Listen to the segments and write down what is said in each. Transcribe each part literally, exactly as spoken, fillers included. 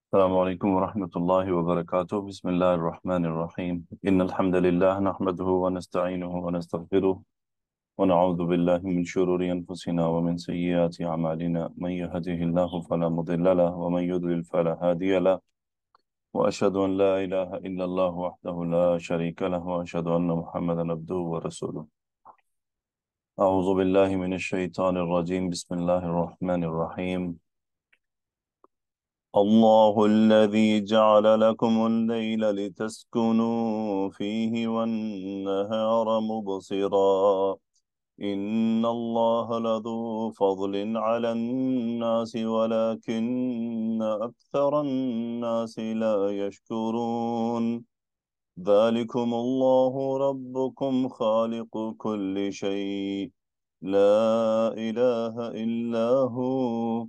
السلام عليكم ورحمة الله وبركاته. بسم الله الرحمن الرحيم. إن الحمد لله نحمده ونستعينه ونستغفره ونعوذ بالله من شرور أنفسنا ومن سيئات أعمالنا. من يهده الله فلا مضل له ومن يضلل فلا هادي له، وأشهد أن لا إله إلا الله وحده لا شريك له، وأشهد أن محمدا عبده ورسوله. أعوذ بالله من الشيطان الرجيم. بسم الله الرحمن الرحيم. الله الذي جعل لكم الليل لتسكنوا فيه والنهار مبصرا إن الله لذو فضل على الناس ولكن أكثر الناس لا يشكرون. ذلكم الله ربكم خالق كل شيء لا إله إلا هو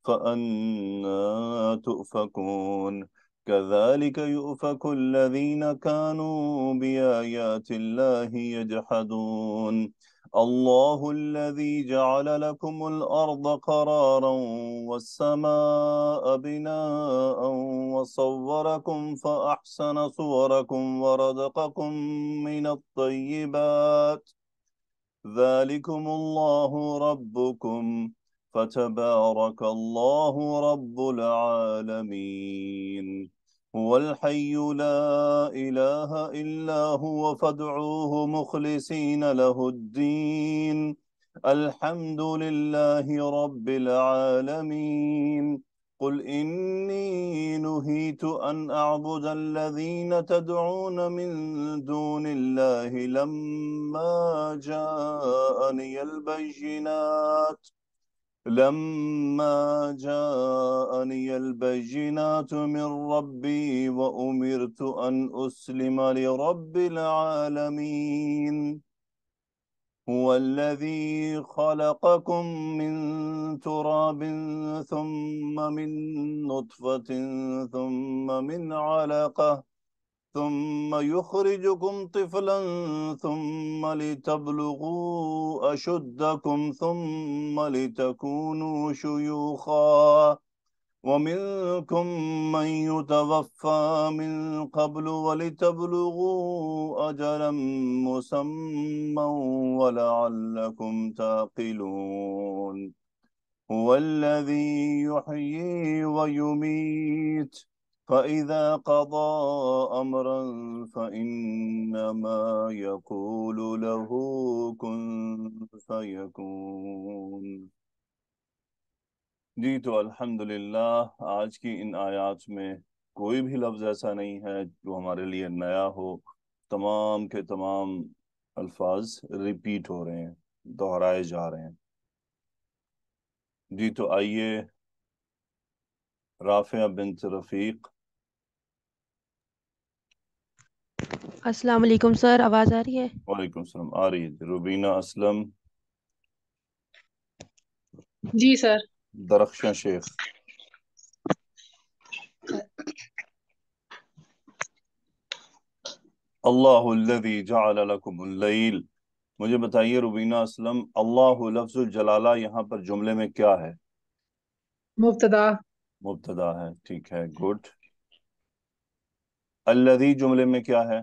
فأنا تؤفكون. كذلك يؤفك الذين كانوا بآيات الله يجحدون. الله الذي جعل لكم الأرض قرارا والسماء بناء وصوركم فأحسن صوركم ورزقكم من الطيبات. ذلكم الله ربكم فتبارك الله رب العالمين. هو الحي لا إله إلا هو فادعوه مخلصين له الدين. الحمد لله رب العالمين. قل إني نهيت أن أعبد الذين تدعون من دون الله لما جاءني البينات لما جاءني البينات من ربي وأمرت أن أسلم لرب العالمين. هو الذي خلقكم من تراب ثم من نطفة ثم من علقة ثم يخرجكم طفلا ثم لتبلغوا أشدكم ثم لتكونوا شيوخا ومنكم من يتوفى من قبل ولتبلغوا أجلا مسمى ولعلكم تعقلون. هو الذي يحيي ويميت فإذا قضى أمرا فإنما يقول له كن فيكون. جی تو الحمدللہ آج کی ان آیات میں کوئی بھی لفظ ایسا نہیں ہے جو ہمارے لیے نیا ہو. تمام کے تمام الفاظ ریپیٹ ہو رہے ہیں، دہرائے جا رہے ہیں. جی تو آئیے رافعہ بنت رفیق. السلام علیکم سر، آواز آ رہی ہے؟ وعلیکم السلام. آ رہی ہے. روبینہ اسلم. جی سر. درخشاں شیخ. اللہ الذی جعل لکم اللیل. مجھے بتائیے روبینہ اسلم، اللہ لفظ الجلالہ یہاں پر جملے میں کیا ہے؟ مبتدا. مبتدا ہے، ٹھیک ہے، گڈ. الذی جملے میں کیا ہے؟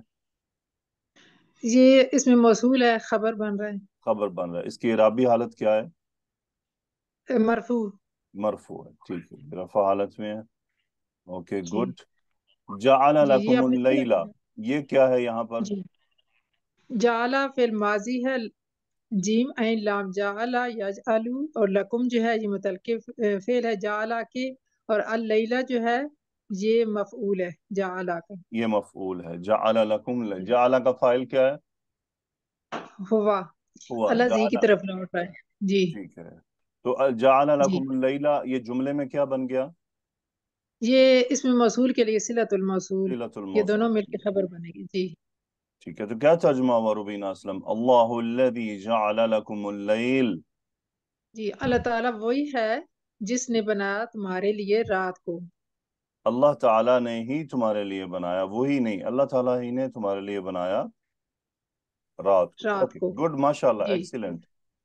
یہ اس میں موصول ہے، خبر بن رہا خبر بن رہا ہے. اس کی اعرابی حالت کیا ہے؟ ہے، مرفوع. مرفوع ہے، ٹھیک ہے، رفع حالت میں ہے. اوکے جی گڈ. جعل جی یہ لکم آپ نے پڑھا اللیل، ہے؟ یہ کیا ہے یہاں پر؟ جی جعلا فعل ماضی ہے، جیم عین لام جعلا یجعلو، اور لکم جو ہے یہ متعلق فعل ہے جعلا کے، اور اللیلہ جو ہے یہ مفعول ہے جعلا کا. یہ مفعول ہے. جعل لکم، جعل کا فاعل کیا ہے؟ ہوا. ہوا. اللہ زی کی جعل، طرف لوٹ رہا ہے. جی ٹھیک ہے. تو جعل جی لکم اللیل یہ جملے میں کیا بن گیا؟ یہ اس میں موصول کے لیے صلۃ الموصول، صلۃ یہ دونوں الموصول. مل کے خبر بنے گی. جی ٹھیک ہے. تو کیا ترجمہ ہوا روبینہ اسلم؟ اللہ الذی جعل لکم اللیل. جی اللہ تعالیٰ وہی ہے جس نے بنایا تمہارے لیے رات کو. اللہ تعالیٰ نے ہی تمہارے لیے بنایا، وہی نہیں، اللہ تعالیٰ ہی نے تمہارے لیے بنایا رات کو. رات اوکے کو. گڈ، ماشاءاللہ، جی ایکسیلنٹ.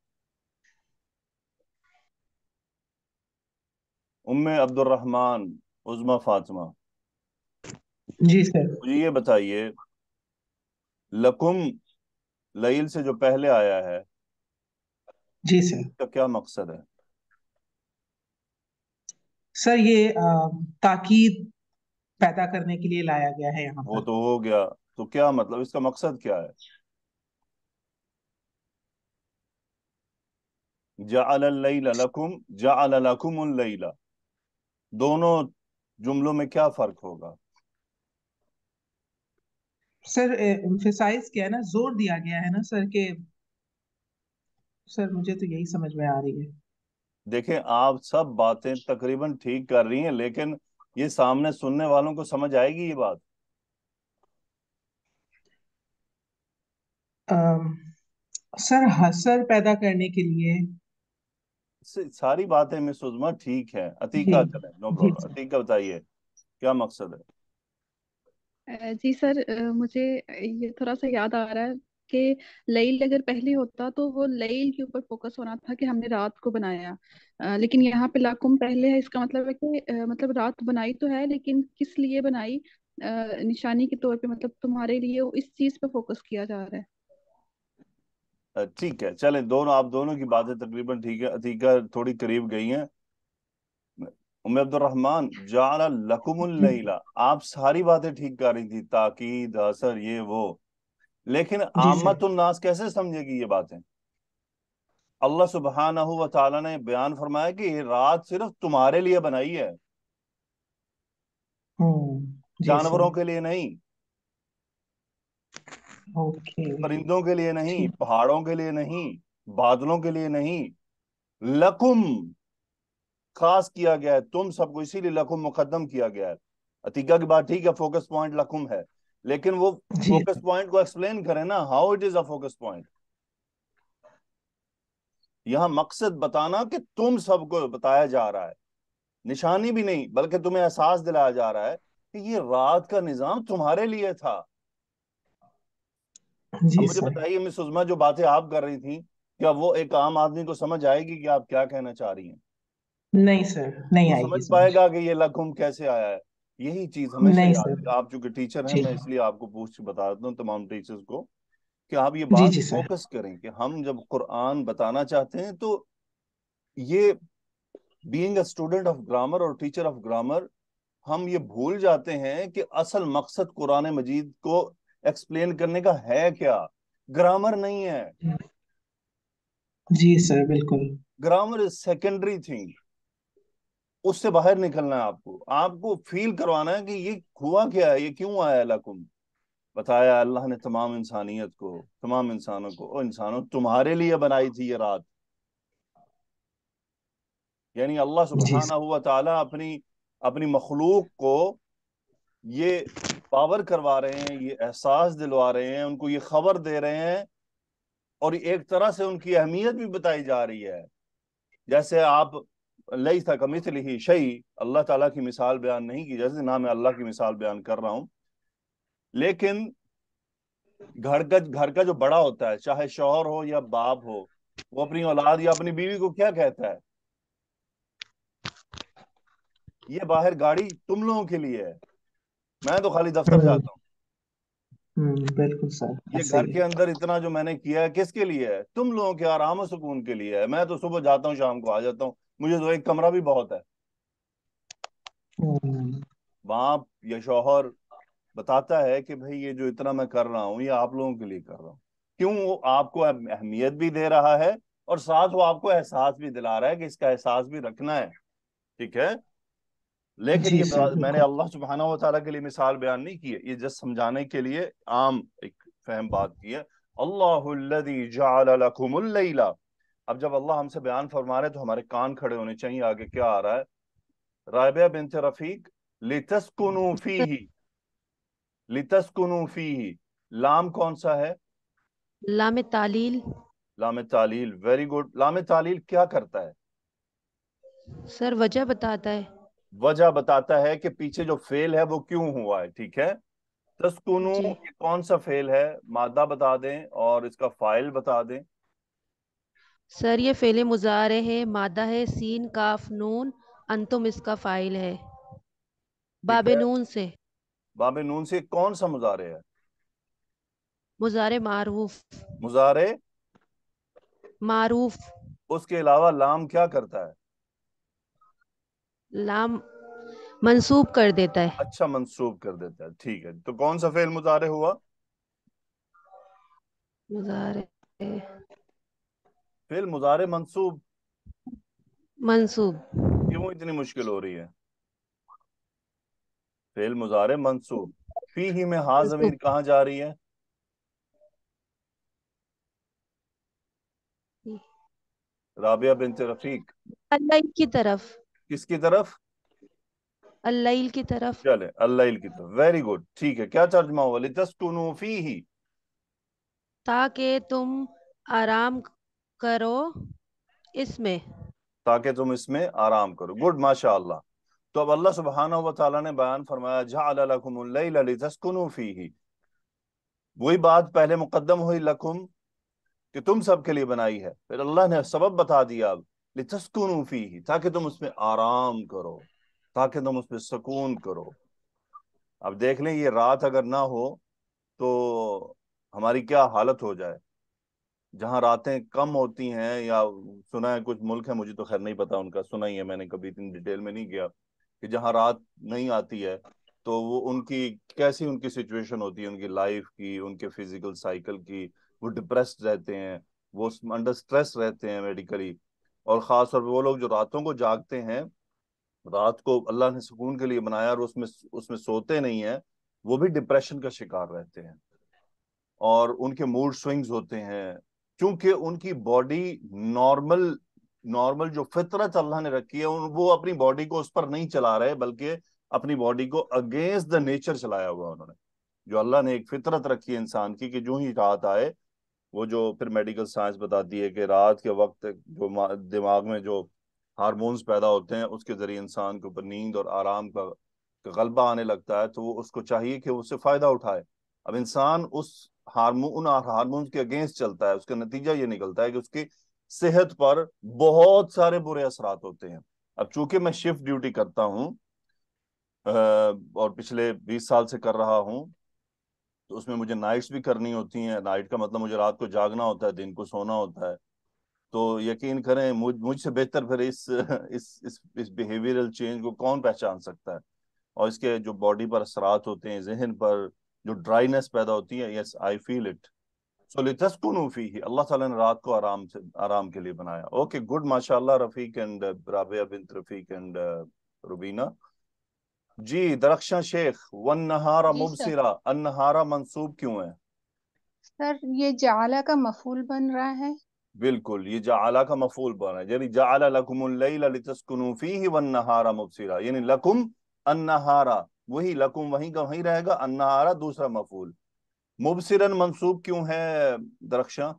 ام عبد الرحمن. عظما فاطمہ، جی سر. مجھے یہ بتائیے لکم لیل سے جو پہلے آیا ہے جی سر. اس کا کیا مقصد ہے؟ سر یہ آ, تاکید پیدا کرنے کے لیے لایا گیا ہے یہاں وہ پر. تو ہو گیا، تو کیا مطلب اس کا مقصد کیا ہے؟ جعل اللیل لکم، جعل لکم اللیل، دونوں جملوں میں کیا فرق ہوگا؟ سر امفیسائز کیا ہے نا، زور دیا گیا ہے نا سر کہ سر مجھے تو یہی سمجھ میں آ رہی ہے. دیکھیں آپ سب باتیں تقریباً ٹھیک کر رہی ہیں، لیکن یہ سامنے سننے والوں کو سمجھ آئے گی یہ بات؟ آم، سر حسر پیدا کرنے کے لیے. س- ساری باتیں مس عظما ٹھیک ہے، جی عتیقہ چلیں، نو جی پرابلم، سر. عتیقہ بتائیے کیا مقصد ہے؟ اہ، جی سر، اہ، مجھے یہ تھوڑا سا یاد آ رہا ہے کہ لیل اگر پہلے ہوتا تو وہ لیل کے اوپر فوکس ہونا تھا کہ ہم نے رات کو بنایا، اہ، لیکن یہاں پہ لاکم پہلے ہے، اس کا مطلب ہے کہ اہ، مطلب رات بنائی تو ہے لیکن کس لیے بنائی، اہ، نشانی کے طور پہ، مطلب تمہارے لیے اس چیز پہ فوکس کیا جا رہا ہے۔ اہ، ٹھیک ہے، چلیں دونوں، آپ دونوں کی باتیں تقریباً ٹھیک ہے، عتیقہ تھوڑی قریب گئی ہیں۔ ام عبد الرحمن، جعل لکم جی اللیل، آپ ساری باتیں ٹھیک کر رہی تھی، تاکید، اثر، یہ وہ، لیکن جی سر. عامت الناس کیسے سمجھے گی یہ باتیں؟ اللہ سبحانہ و تعالیٰ نے بیان فرمایا کہ یہ رات صرف تمہارے لیے بنائی ہے، ہوں. جی سر. جانوروں کے لیے نہیں، اوکے. پرندوں کے لیے نہیں، ٹھیک. پہاڑوں کے لیے نہیں، بادلوں کے لیے نہیں، لکم خاص کیا گیا ہے تم سب کو، اسی لیے لکم مقدم کیا گیا ہے۔ عتیقہ کی بات ٹھیک ہے، فوکس پوائنٹ لکم ہے، لیکن وہ جی فوکس پوائنٹ کو ایکسپلین کریں نا، how it is a focus point. یہاں مقصد بتانا کہ تم سب کو بتایا جا رہا ہے، نشانی بھی نہیں بلکہ تمہیں احساس دلایا جا رہا ہے کہ یہ رات کا نظام تمہارے لیے تھا۔ اب جی مجھے سر. بتائیے مس عظما، جو باتیں آپ کر رہی تھیں کیا وہ ایک عام آدمی کو سمجھ آئے گی کہ آپ کیا کہنا چاہ رہی ہیں؟ نہیں سر، نہیں وہ آئے گی سمجھ پائے سمجھ. گا کہ یہ لکم کیسے آیا ہے؟ یہی چیز ہمیشہ نہیں یاد سر. رکھیں، آپ چونکہ ٹیچر ہیں جی میں اس لیے آپ کو پوچھ بتا دیتا ہوں تمام ٹیچرز کو کہ آپ یہ جی بات جی سر. فوکس کریں کہ ہم جب قرآن بتانا چاہتے ہیں تو یہ being a student of grammar اور ٹیچر آف گرامر، ہم یہ بھول جاتے ہیں کہ اصل مقصد قرآن مجید کو ایکسپلین کرنے کا ہے کیا، گرامر نہیں ہے، جی سر بالکل. گرامر از سیکنڈری تھنگ، اس سے باہر نکلنا ہے آپ کو، آپ کو فیل کروانا ہے کہ یہ ہوا کیا ہے، یہ کیوں آیا ہے لکم، بتایا اللہ نے تمام انسانیت کو، تمام انسانوں کو، اور انسانوں تمہارے لیے بنائی تھی یہ رات، یعنی اللہ جی سبحانہ سر. ہوا تعالیٰ اپنی اپنی مخلوق کو یہ پاور کروا رہے ہیں، یہ احساس دلوا رہے ہیں، ان کو یہ خبر دے رہے ہیں، اور ایک طرح سے ان کی اہمیت بھی بتائی جا رہی ہے۔ جیسے آپ لیس کمثلہ شیء، اللہ تعالیٰ کی مثال بیان نہیں کی، جیسے نہ میں اللہ کی مثال بیان کر رہا ہوں، لیکن گھر کا گھر کا جو بڑا ہوتا ہے، چاہے شوہر ہو یا باپ ہو، وہ اپنی اولاد یا اپنی بیوی کو کیا کہتا ہے؟ یہ باہر گاڑی تم لوگوں کے لیے ہے، میں تو خالی دفتر ہوں جاتا ہوں، ہوں بالکل سر یہ ایسا گھر ہی کے اندر اتنا جو میں نے کیا ہے کس کے لیے ہے؟ تم لوگوں کے آرام و سکون کے لیے ہے، میں تو صبح جاتا ہوں شام کو آ جاتا ہوں، مجھے تو ایک کمرہ بھی بہت ہے۔ ہے. ہوں. باپ یا شوہر بتاتا ہے کہ بھئی یہ جو اتنا میں کر رہا ہوں یہ آپ لوگوں کے لیے کر رہا ہوں، کیوں؟ وہ آپ کو اہمیت بھی دے رہا ہے اور ساتھ وہ آپ کو احساس بھی دلا رہا ہے کہ اس کا احساس بھی رکھنا ہے، ٹھیک ہے؟ لیکن جی یہ سر بات میں نے بالکل. اللہ سبحانہ و تعالیٰ کے لیے مثال بیان نہیں کی ہے، یہ جس سمجھانے کے لیے عام ایک فہم بات کی ہے۔ اللہ الذی جعل لکم اللیل، اب جب اللہ ہم سے بیان فرما رہے تو ہمارے کان کھڑے ہونے چاہیے، آگے کیا آ رہا ہے؟ رابعہ بنت رفیق، لتسکنوا فیہ، لتسکنوا فیہ، لام کون سا ہے؟ لام تعلیل۔ لام تعلیل، ویری گڈ، لام تعلیل کیا کرتا ہے؟ سر وجہ بتاتا ہے۔ وجہ بتاتا ہے کہ پیچھے جو فعل ہے وہ کیوں ہوا ہے، ٹھیک ہے؟ تسکنو جی یہ کون سا فعل ہے؟ مادہ بتا دیں اور اس کا فاعل بتا دیں۔ سر یہ فعل مضارع ہے، مادہ ہے سین کاف نون، انتم اس کا فاعل ہے۔ ٹھیک باب ہے، نون سے، باب نون سے کون سا مضارع ہے؟ مضارع معروف، مضارع معروف، اس کے علاوہ لام کیا کرتا ہے؟ لام منسوب کر دیتا ہے، اچھا، منسوب کر دیتا ہے، ٹھیک ہے، تو کون سا فعل مضارع ہوا؟ مضارع فعل مضارع منصوب، منسوب، کیوں اتنی مشکل ہو رہی ہے؟ فعل مضارع منصوب، فی ہی میں ہا منسوب ضمیر کہاں جا رہی ہے؟ رابعہ بنت رفیق، اللیل کی طرف، کس کی طرف؟ اللیل کی طرف، چلے اللیل کی طرف، ویری گڈ، ٹھیک ہے، کیا ترجمہ ہوا؟ لتسکنوا فیہ، تاکہ تم آرام کرو اس میں، تاکہ تم اس میں آرام کرو، گڈ، ماشاء اللہ۔ تو اب اللہ سبحانہ و تعالیٰ نے بیان فرمایا جعل لکم اللیل لتسکنوا فیہ، وہی بات پہلے مقدم ہوئی لکم کہ تم سب کے لیے بنائی ہے، پھر اللہ نے سبب بتا دیا اب لتسکنوا فیہ، تاکہ تم اس میں آرام کرو، تاکہ تم اس میں سکون کرو۔ اب دیکھ لیں یہ رات اگر نہ ہو تو ہماری کیا حالت ہو جائے۔ جہاں راتیں کم ہوتی ہیں، یا سنا ہے کچھ ملک ہے، مجھے تو خیر نہیں پتا ان کا، سنا ہی ہے میں نے، کبھی اتنی ڈیٹیل میں نہیں گیا، کہ جہاں رات نہیں آتی ہے تو وہ ان کی کیسی ان کی سچویشن ہوتی ہے، ان کی لائف کی، ان کے فزیکل سائیکل کی، وہ ڈپریسڈ رہتے ہیں، وہ انڈر سٹریس رہتے ہیں میڈیکلی، اور خاص طور پہ وہ لوگ جو راتوں کو جاگتے ہیں، رات کو اللہ نے سکون کے لیے بنایا اور اس میں اس میں سوتے نہیں ہیں، وہ بھی ڈپریشن کا شکار رہتے ہیں، اور ان کے موڈ سوئنگز ہوتے ہیں، کیونکہ ان کی باڈی نارمل نارمل جو فطرت اللہ نے رکھی ہے وہ اپنی باڈی کو اس پر نہیں چلا رہے، بلکہ اپنی باڈی کو اگینسٹ دا نیچر چلایا ہوا انہوں نے۔ جو اللہ نے ایک فطرت رکھی ہے انسان کی کہ جو ہی رات آئے، وہ جو پھر میڈیکل سائنس بتاتی ہے کہ رات کے وقت جو دماغ میں جو ہارمونز پیدا ہوتے ہیں، اس کے ذریعے انسان کے اوپر نیند اور آرام کا غلبہ آنے لگتا ہے، تو وہ اس کو چاہیے کہ اس سے فائدہ اٹھائے۔ اب انسان اس ہارمون ان ہارمونز کے اگینسٹ چلتا ہے، اس کا نتیجہ یہ نکلتا ہے کہ اس کی صحت پر بہت سارے برے اثرات ہوتے ہیں۔ اب چونکہ میں شفٹ ڈیوٹی کرتا ہوں اور پچھلے بیس سال سے کر رہا ہوں، تو اس میں مجھے نائٹس بھی کرنی ہوتی ہیں، نائٹ کا مطلب مجھے رات کو جاگنا ہوتا ہے، دن کو سونا ہوتا ہے، تو یقین کریں مجھ مجھ سے بہتر پھر اس اس اس اس بیہیویئرل چینج کو کون پہچان سکتا ہے، اور اس کے جو باڈی پر اثرات ہوتے ہیں، ذہن پر جو ڈرائینس پیدا ہوتی ہے، یس آئی فیل اٹ۔ سو لتسکنوا فیہ، اللہ تعالیٰ نے رات کو آرام سے آرام کے لیے بنایا۔ اوکے گڈ، ماشاء اللہ رفیق اینڈ رابعہ بنت رفیق اینڈ روبینہ۔ جی درخشاں شیخ، والنہار جی سر مبصرا، النہارا منصوب کیوں ہے؟ سر یہ جعلہ کا مفعول بن رہا ہے۔ بالکل، یہ جعلہ کا مفعول بنا ہے، یعنی جعل لکم اللیل لتسکنوا فیہ والنہار مبصرا، یعنی لکم النہارا، وہی لکم وہیں کا وہیں رہے گا، النہارا دوسرا مفعول۔ مبصرن منصوب کیوں ہے درخشاں؟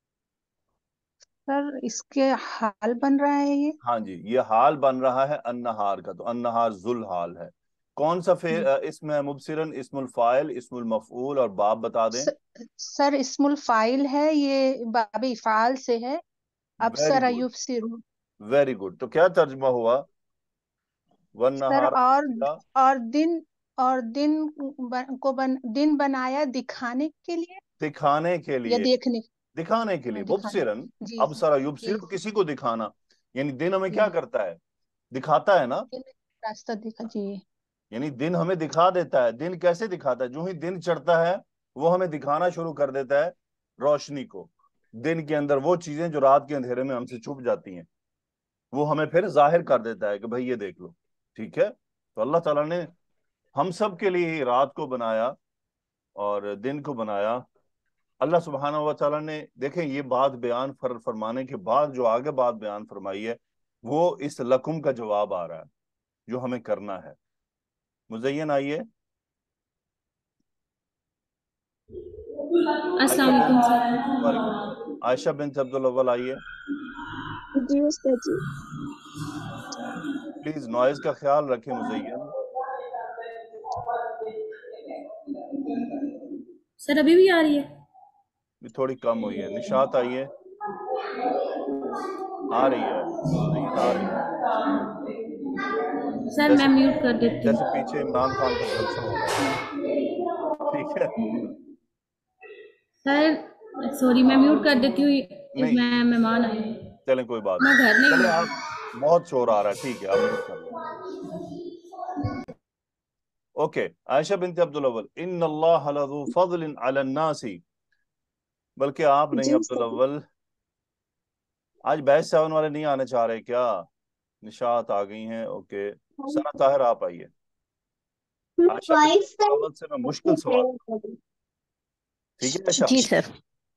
سر اس کے حال بن رہا ہے یہ۔ ہاں جی، یہ حال بن رہا ہے النہار کا، تو النہار ذل حال ہے۔ کون سا فعل اسم ہے مبصرن؟ اسم الفاعل، اسم المفعول، اور باب بتا دیں۔ سر اسم الفاعل ہے، یہ باب افعال سے ہے، ویری ابصر گڈ، یبصر۔ ویری گڈ، تو کیا ترجمہ ہوا؟ سر والنہار اور مبصرا، اور دن اور دن کو بن دن بنایا دکھانے کے لیے دکھانے کے یا لیے، دیکھنے دکھانے کے لیے، دکھانے مبصرن جی ابصر جی یبصر، کسی کو دکھانا، یعنی دن ہمیں جی کیا کرتا ہے؟ دکھاتا ہے نا، راستہ دکھا جی یعنی دن ہمیں دکھا دیتا ہے۔ دن کیسے دکھاتا ہے؟ جو ہی دن چڑھتا ہے وہ ہمیں دکھانا شروع کر دیتا ہے روشنی کو، دن کے اندر وہ چیزیں جو رات کے اندھیرے میں ہم سے چھپ جاتی ہیں، وہ ہمیں پھر ظاہر کر دیتا ہے کہ بھئی یہ دیکھ لو، ٹھیک ہے۔ تو اللہ تعالیٰ نے ہم سب کے لیے رات کو بنایا اور دن کو بنایا۔ اللہ سبحانہ و تعالیٰ نے، دیکھیں یہ بات بیان فر فرمانے کے بعد جو آگے بات بیان فرمائی ہے، وہ اس لکم کا جواب آ رہا ہے جو ہمیں کرنا ہے۔ مزین آئیے، السلام علیکم سر۔ وعلیکم السلام، عائشہ بنت عبدالاول آئیے جی استاد جی۔ پلیز، نوائز کا خیال رکھیں مزین۔ سر ابھی بھی آ رہی ہے؟ بھی تھوڑی کم ہوئی ہے۔ نشاط آئیے، آ رہی ہے مزین، آ رہی ہے۔ सर मैं जैसे म्यूट कर देती जैसे हूँ। पीछे इमरान खान का जलसा हो रहा है, ठीक है। सर सॉरी, मैं म्यूट कर देती हूँ। नहीं, मैं मेहमान आई हूँ, चलें कोई बात मैं नहीं, घर नहीं चले हूँ। आप, बहुत शोर आ रहा है, ठीक है आप म्यूट कर लें। ओके, आयशा बिनत अब्दुल अव्वल, इन अल्लाह लज़ू फज़लिन अला नासी, बल्कि आप नहीं जी अब्दुल सर। अव्वल, आज बैच सेवन वाले नहीं आने चाह रहे क्या? निशात आ गई हैं, ओके। सना ताहिर आप आइए। आयशा बिनत वाइस अब्दुल अव्वल से मैं मुश्किल सवाल, ठीक है आयशा? जी सर।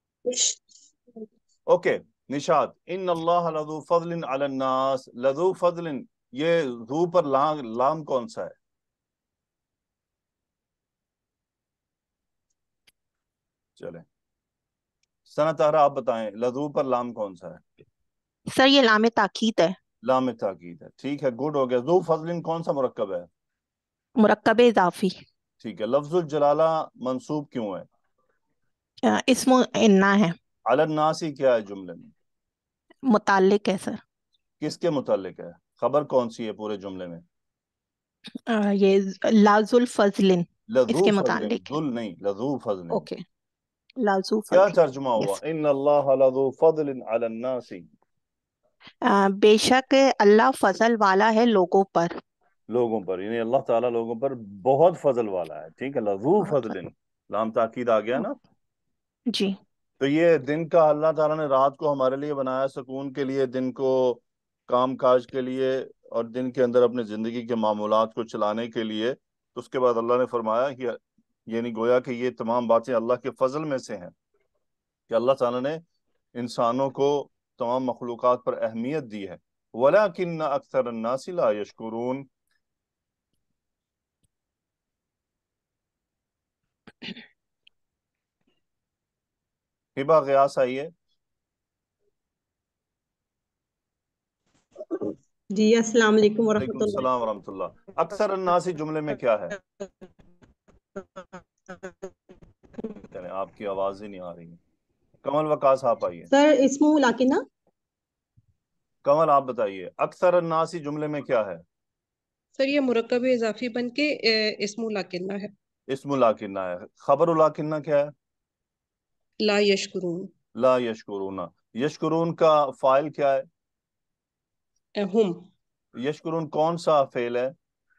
ओके, निशात, इन अल्लाह लज़ू फज़लिन अला नास, लज़ू फज़लिन, ये ज़ू पर लाम लाम कौन सा है? चलें, सना ताहिरा आप बताएं, लज़ू पर लाम कौन सा है? सर ये लामे ताकीद है। लाम ताकीद है, ठीक है, गुड हो गया। ज़ू फज़लिन कौन सा मुरक्कब है? मुरक्कब इजाफी। ठीक है, लफ्जुल जलाला मंसूब क्यों है? अ, इस्मो इन्ना है। अलन नासी क्या है जुमले में? मुताल्लिक है सर। किसके मुतालिक है? खबर कौन सी है पूरे जुमले में? अ, ये लाजुल फजलिन लज़ू इसके फज़लिन, मुताल्लिक है। जुल नहीं, लज़ू फज़लिन। ओके, लाजू क्या फजलिन। तर्जुमा हुआ यस। इन अल्लाह लज़ू फज़लिन अलन नासी? बेशक अल्लाह फजल वाला है लोगों पर। लोगों पर, यानी अल्लाह ताला लोगों पर बहुत फजल वाला है, ठीक है, लज़ू बहुत फज़लिन, फजल। लाम ताकीद आ गया ना। जी। तो ये दिन का अल्लाह ताला ने रात को हमारे लिए बनाया, सुकून के लिए, दिन को काम काज के लिए, और दिन के अंदर अपने ज़िंदगी के मामूलात को चलाने के लिए। तो उसके बाद अल्लाह ने फरमाया कि ये नहीं, गोया कि ये तमाम बातें अल्लाह के फजल में से हैं, कि अल्लाह ताला ने इंसानों को, तमाम मखलूक़ात पर अहमियत दी है। वलाकिन्न अक्सर अन्नासी ला यशकुरून, हिबा गियास आई है। जी अस्सलाम वालेकुम वालेकुम वरहमतुल्लाह। सलाम वरहमतुल्लाह। अक्सर अन्नासी जुमले में क्या है? चलें, आपकी आवाज ही नहीं आ रही है। कमल वकास आप आइए। सर इसमो लाकिना। कमल आप बताइए, अक्सर अन्नासी जुमले में क्या है? सर ये मुरक्कब इजाफी बन के इस्मु लाकिन्ना है। इस्मुल लाकिन्ना है। खबर लाकिन्ना क्या है? ला यशकुरून। ला यशकुरूना। यशकुरून का फाइल क्या है? अ, हुम। यशकुरून कौन सा फेल है?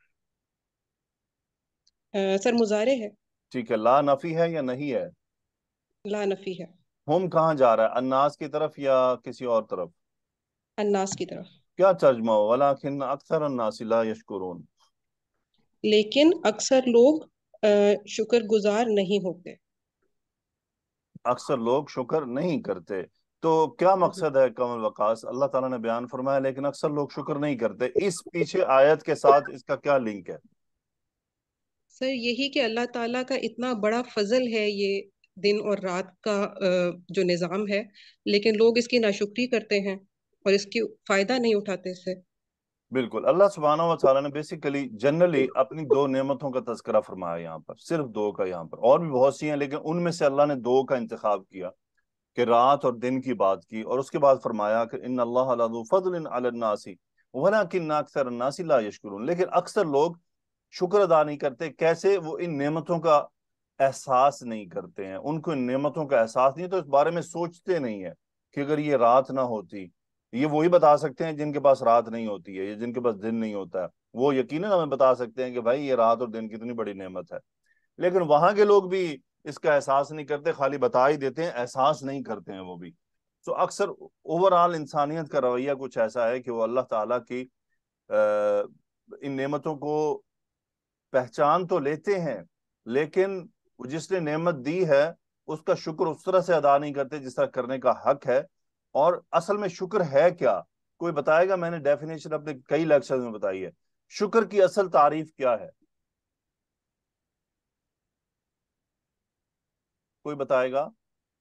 अ, सर मुजारे है। ठीक है, ला नफी है या नहीं है? ला नफी है। हम कहाँ जा रहा है, अन्नास की तरफ या किसी और तरफ? अन्नास की तरफ। क्या तर्जमा हो, वलाकिन अक्सर अन्नासी ला यशकुरून? लेकिन अक्सर लोग अ, शुक्रगुजार नहीं होते। अक्सर लोग शुक्र नहीं करते। तो क्या मकसद है कमल वकास? अल्लाह ताला ने बयान फरमाया लेकिन अक्सर लोग शुक्र नहीं करते, इस पीछे आयत के साथ इसका क्या लिंक है? सर यही कि अल्लाह ताला का इतना बड़ा फजल है ये दिन और रात का अ, जो निज़ाम है, लेकिन लोग इसकी नाशुक्री करते हैं और इसकी फायदा नहीं उठाते इससे। बिल्कुल, अल्लाह सुब्हानहू व तआला ने बेसिकली जनरली अपनी दो नेमतों का तज़किरा फरमाया यहाँ पर, सिर्फ दो का, यहाँ पर और भी बहुत सी हैं लेकिन उनमें से अल्लाह ने दो का इंतखाब किया, कि रात और दिन की बात की, और उसके बाद फरमाया कि इन अल्लाह लज़ू फज़लिन अलन नासी वलाकिन्न अक्सर अन्नासी ला यशकुरून। लेकिन अक्सर लोग शुक्र अदा नहीं करते। कैसे? वो इन नेमतों का एहसास नहीं करते हैं, उनको इन नेमतों का एहसास नहीं, तो इस बारे में सोचते नहीं है कि अगर ये रात ना होती, ये वही बता सकते हैं जिनके पास रात नहीं होती है, या जिनके पास दिन नहीं होता है, वो यकीनन हमें बता सकते हैं कि भाई ये रात और दिन कितनी बड़ी नेमत है। लेकिन वहां के लोग भी इसका एहसास नहीं करते, खाली बता ही देते हैं, एहसास नहीं करते हैं वो भी। तो अक्सर ओवरऑल इंसानियत का रवैया कुछ ऐसा है कि वो अल्लाह ताला की अ, इन नेमतों को पहचान तो लेते हैं, लेकिन वो जिसने नेमत दी है उसका शुक्र उस तरह से अदा नहीं करते जिस तरह करने का हक है। और असल में शुक्र है क्या, कोई बताएगा? मैंने डेफिनेशन अपने कई लेक्चर में बताई है। शुक्र की असल तारीफ क्या है, कोई बताएगा?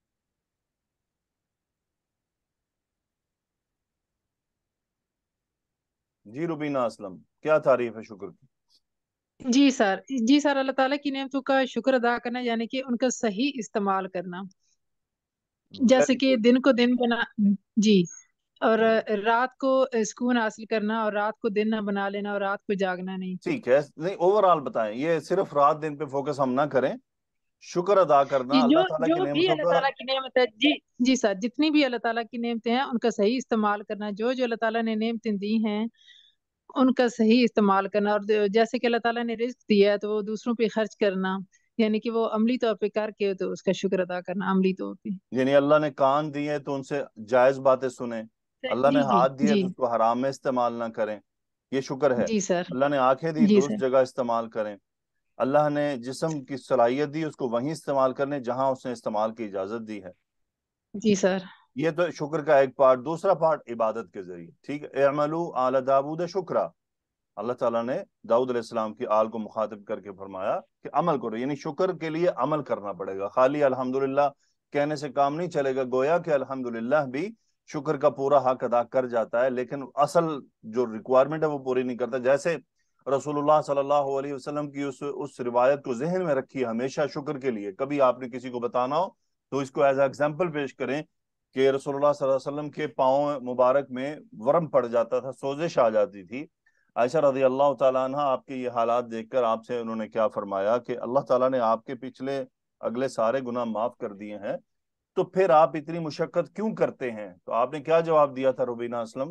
जी रुबीना असलम, क्या तारीफ है शुक्र की? जी सर। जी सर, अल्लाह ताला की नेमतों का शुक्र अदा करना यानी कि उनका सही इस्तेमाल करना। जैसे वेरी कि गुड। दिन को दिन बना। जी। اور رات کو سکون حاصل کرنا اور رات کو دن نہ بنا لینا اور رات کو جاگنا نہیں۔ ٹھیک ہے، نہیں اوور آل بتائیں، یہ صرف رات دن پہ فوکس ہم نہ کریں، شکر ادا کرنا جی، جو اللہ تعالیٰ کی جو بھی نعمتوں اللہ کا۔ تعالیٰ کی نعمت ہے، جی جی سر، جتنی بھی اللہ تعالیٰ کی نعمتیں ہیں ان کا صحیح استعمال کرنا، جو جو اللہ تعالیٰ نے نعمتیں دی ہیں ان کا صحیح استعمال کرنا، اور جیسے کہ اللہ تعالیٰ نے رزق دیا ہے تو وہ دوسروں پہ خرچ کرنا، یعنی کہ وہ عملی طور پہ کر کے تو اس کا شکر ادا کرنا عملی طور پہ۔ یعنی اللہ نے کان دیے تو ان سے جائز باتیں سنیں، اللہ نے جی جی ہاتھ دیے جی تو اس کو حرام میں استعمال نہ کریں، یہ شکر ہے۔ جی سر، اللہ نے آنکھیں دی جی درست سر، جگہ استعمال کریں، اللہ نے جسم کی صلاحیت دی اس کو وہیں استعمال کرنے جہاں اس نے استعمال کی اجازت دی ہے، جی سر، یہ تو شکر کا ایک پارٹ۔ دوسرا پارٹ عبادت کے ذریعے، ٹھیک ہے، اعملوا آل داود شکرا، اللہ تعالیٰ نے داؤد علیہ السلام کی آل کو مخاطب کر کے فرمایا کہ عمل کرو، یعنی شکر کے لیے عمل کرنا پڑے گا، خالی الحمدللہ کہنے سے کام نہیں چلے گا، گویا کہ الحمدللہ بھی شکر کا پورا حق ادا کر جاتا ہے لیکن اصل جو ریکوائرمنٹ ہے وہ پوری نہیں کرتا۔ جیسے رسول اللہ صلی اللہ علیہ وسلم کی اس اس روایت کو ذہن میں رکھیے ہمیشہ شکر کے لیے، کبھی آپ نے کسی کو بتانا ہو تو اس کو ایز ایگزامپل پیش کریں کہ رسول اللہ صلی اللہ علیہ وسلم کے پاؤں مبارک میں ورم پڑ جاتا تھا، سوزش آ جاتی تھی۔ عائشہ رضی اللہ تعالیٰ عنہ آپ کے یہ حالات دیکھ کر آپ سے انہوں نے کیا فرمایا کہ اللہ تعالیٰ نے آپ کے پچھلے اگلے سارے گناہ معاف کر دیے ہیں تو پھر آپ اتنی مشقت کیوں کرتے ہیں؟ تو آپ نے کیا جواب دیا تھا روبینہ اسلم؟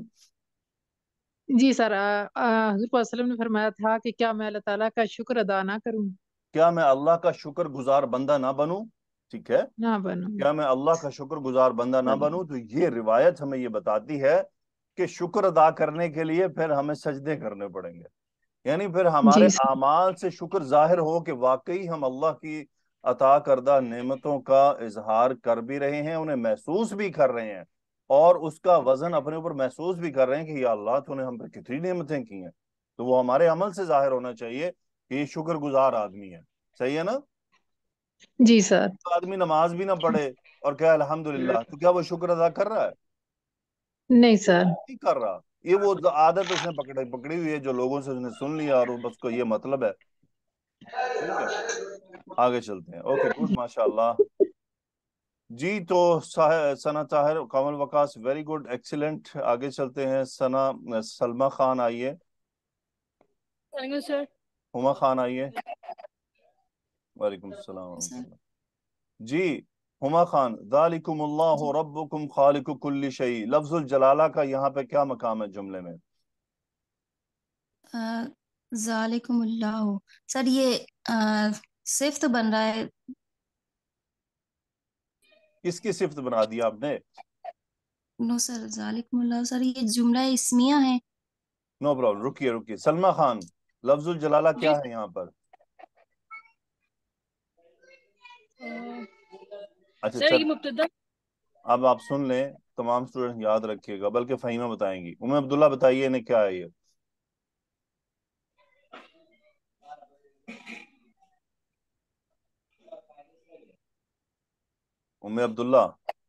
جی سر، آ، آ، حضور صلی اللہ علیہ وسلم نے فرمایا تھا کہ کیا میں اللہ تعالیٰ کا شکر ادا نہ کروں، کیا میں اللہ کا شکر گزار بندہ نہ بنوں؟ ٹھیک ہے، نہ بنوں۔ کیا میں اللہ کا شکر گزار بندہ نہ بنوں؟ تو یہ روایت ہمیں یہ بتاتی ہے کہ شکر ادا کرنے کے لیے پھر ہمیں سجدے کرنے پڑیں گے، یعنی پھر ہمارے جی سر، اعمال سے شکر ظاہر ہو کہ واقعی ہم اللہ کی عطا کردہ نعمتوں کا اظہار کر بھی رہے ہیں، انہیں محسوس بھی کر رہے ہیں اور اس کا وزن اپنے اوپر محسوس بھی کر رہے ہیں کہ یا اللہ تو نے ہم پہ کتنی نعمتیں کی ہیں، تو وہ ہمارے عمل سے ظاہر ہونا چاہیے کہ یہ شکر گزار آدمی ہے۔ صحیح ہے نا؟ جی سر، تو آدمی نماز بھی نہ پڑھے اور کہے الحمدللہ، تو کیا وہ شکر ادا کر رہا ہے؟ نہیں سر، نہیں کر رہا، یہ وہ عادت اس نے پکڑی پکڑی ہوئی ہے جو لوگوں سے اس نے سن لیا اور بس کو یہ مطلب ہے۔ ٹھیک ہے، آگے چلتے ہیں۔ اوکے گڈ، ماشاء اللہ جی۔ تو Sana Tahir, Kamil Waqas, very good, excellent. آگے چلتے ہیں، ثنا سلمہ خان آئیے، سر ہما خان آئیے، وعلیکم السلام ورحمۃ اللہ۔ جی ہما خان، ذالکم اللہ ربکم خالق کل شیء، لفظ الجلالہ کا یہاں پہ کیا مقام ہے جملے میں؟ ذالکم اللہ، سر یہ آ، صفت بن رہا ہے۔ کس کی صفت بنا دی آپ نے؟ نو سر، ذالکم اللہ سر یہ جملہ اسمیہ ہے۔ نو پرابلم، رکیے رکیے، سلمہ خان لفظ الجلالہ کیا ہے یہاں پر؟ اچھا سر چل، یہ مبتدا، اب آپ سن لیں، تمام اسٹوڈنٹ یاد رکھیے گا، بلکہ فہیمہ بتائیں گی۔ ام عبداللہ بتائیے انہیں کیا ہے یہ؟ ام عبداللہ،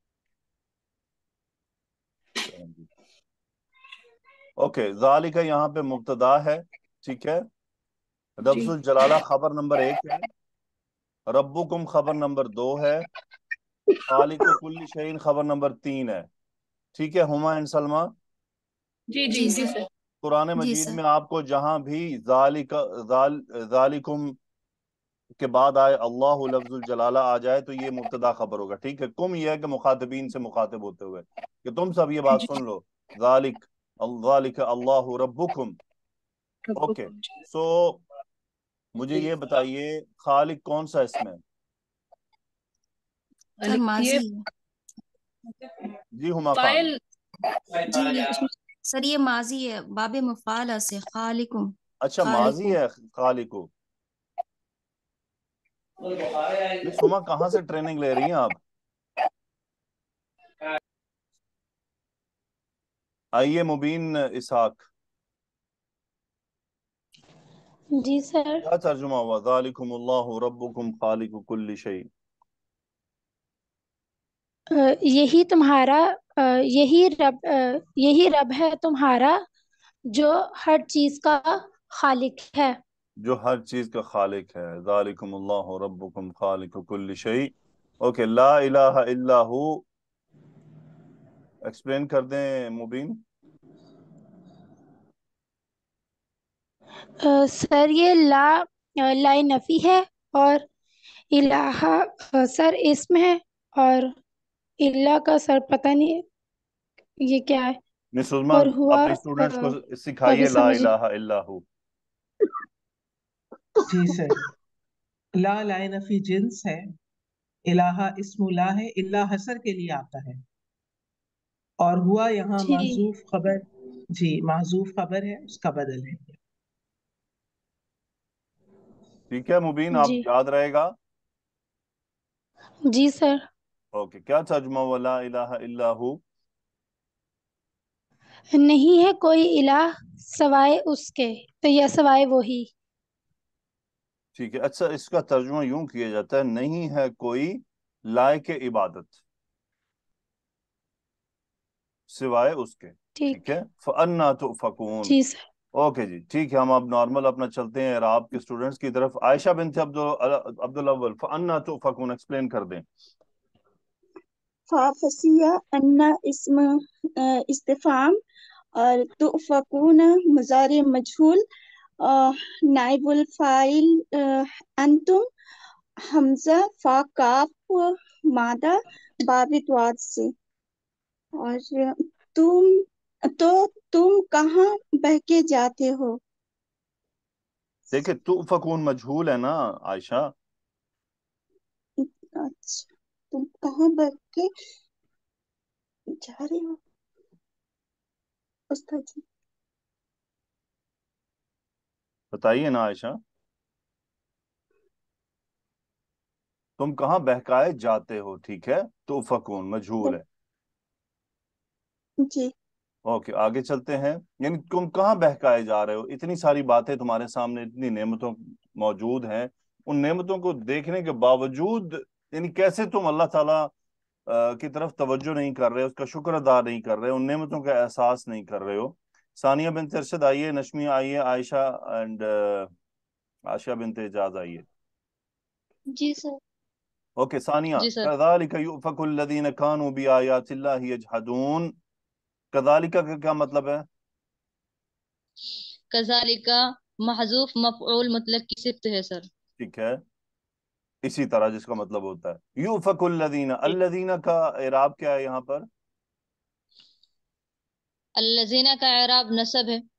اوکے، ذالک یہاں پہ مبتدا ہے، ٹھیک ہے، لفظ الجلالہ خبر نمبر ایک ہے، ربکم خبر نمبر دو ہے، خالق کل شیء خبر نمبر تین ہے، ٹھیک ہے ہما ان سلمہ؟ جی جی جی جی سر، سر، قرآن جی مجید سر، میں آپ کو جہاں بھی ذالک ذال ذالکم کے بعد آئے اللہ لفظ الجلالہ آ جائے تو یہ مبتدا خبر ہوگا، ٹھیک ہے۔ کم یہ ہے کہ مخاطبین سے مخاطب ہوتے ہوئے کہ تم سب یہ بات سن لو، ذالک ذالک اللہ ربکم، اوکے۔ سو مجھے یہ بتائیے خالق کون سا اسم ہے؟ سر ماضی یہ ہے۔ جی ہما خان، فائل، جی یہ اس میں- سر یہ ماضی ہے، باب مفعلہ سے خالقم، اچھا ماضی خالقم۔ ہے خالق کو۔ مس ہما کہاں سے ٹریننگ لے رہی ہیں آپ؟ آئیے مبین اسحاق، جی سر، کیا ترجمہ ہوا ذالکم اللہ ربکم خالق کل شیء؟ آ، یہی تمہارا آ، یہی رب آ، یہی رب ہے تمہارا جو ہر چیز کا خالق ہے۔ جو ہر چیز کا خالق ہے، ذالکم اللہ ربکم خالق کل شیء، اوکے۔ لا الہ الا ہو، ایکسپلین کر دیں مبین. آ، سر یہ لا آ، لا نفی ہے اور الہ آ، سر اسم ہے اور اللہ کا سر پتہ نہیں یہ کیا ہے مس عظما اور ہوا اپنے اسٹوڈنٹس آ، کو ابھی سکھائیے لا سمجھ الہ الا ہو. جی سر. لا لا نفی جنس ہے، الہ اسم لا ہے، اللہ حسر کے لیے آتا ہے، اور ہوا یہاں جی محذوف خبر. جی محذوف خبر ہے، اس کا بدل ہے. ٹھیک ہے مبین، آپ جی یاد رہے گا. جی سر. اوکے، کیا ترجمہ ہوا لا الہ الا ہو؟ نہیں ہے کوئی الہ سوائے اس کے تو یا سوائے وہی. ٹھیک ہے. اچھا، اس کا ترجمہ یوں کیا جاتا ہے نہیں ہے کوئی لائق عبادت سوائے اس کے. ٹھیک. ٹھیک ہے. فَأَنَّا تُؤْفَكُونَ. جی سر. اوکے جی ٹھیک ہے، ہم اب نارمل اپنا چلتے ہیں اعراب کے اسٹوڈنٹس کی طرف. عائشہ بنت عبد عبد الاول فَأَنَّا تُؤْفَكُونَ ایکسپلین کر دیں. فافسیہ انا اسم استفام اور تؤفکون مضارع مجہول، نائب الفاعل انتم، حمزہ فا کاف مادہ باب تواد سے، اور تم تو تم کہاں بہکے جاتے ہو. دیکھیں تؤفکون مجہول ہے نا عائشہ. اچھا، تم کہاں بہکے جا رہے ہو استاد جی. بتائیے نا عائشہ، تم کہاں بہکائے جاتے ہو. ٹھیک ہے، تؤفکون مجہول ہے. جی اوکے آگے چلتے ہیں. یعنی تم کہاں بہکائے جا رہے ہو، اتنی ساری باتیں تمہارے سامنے، اتنی نعمتوں موجود ہیں، ان نعمتوں کو دیکھنے کے باوجود یعنی کیسے تم اللہ تعالیٰ کی طرف توجہ نہیں کر رہے، اس کا شکر ادا نہیں کر رہے، ان نعمتوں کا احساس نہیں کر رہے ہو. ثانیہ بنت ارشد آئیے، نشمیہ آئیے، عائشہ اینڈ عائشہ بنت اعجاز آئیے. جی سر. اوکے ثانیہ، جی سر. كَذَلِكَ يُؤْفَكُ الَّذِينَ كَانُوا بِآيَاتِ اللَّهِ يَجْحَدُونَ. كَذَلِكَ کا کیا مطلب ہے؟ کذالک محذوف مفعول مطلق کی صفت ہے سر. ٹھیک ہے، اسی طرح جس کا مطلب ہوتا ہے یؤفک الذین. الذین کا اعراب کیا ہے یہاں پر؟ الذین کا اعراب نصب ہے.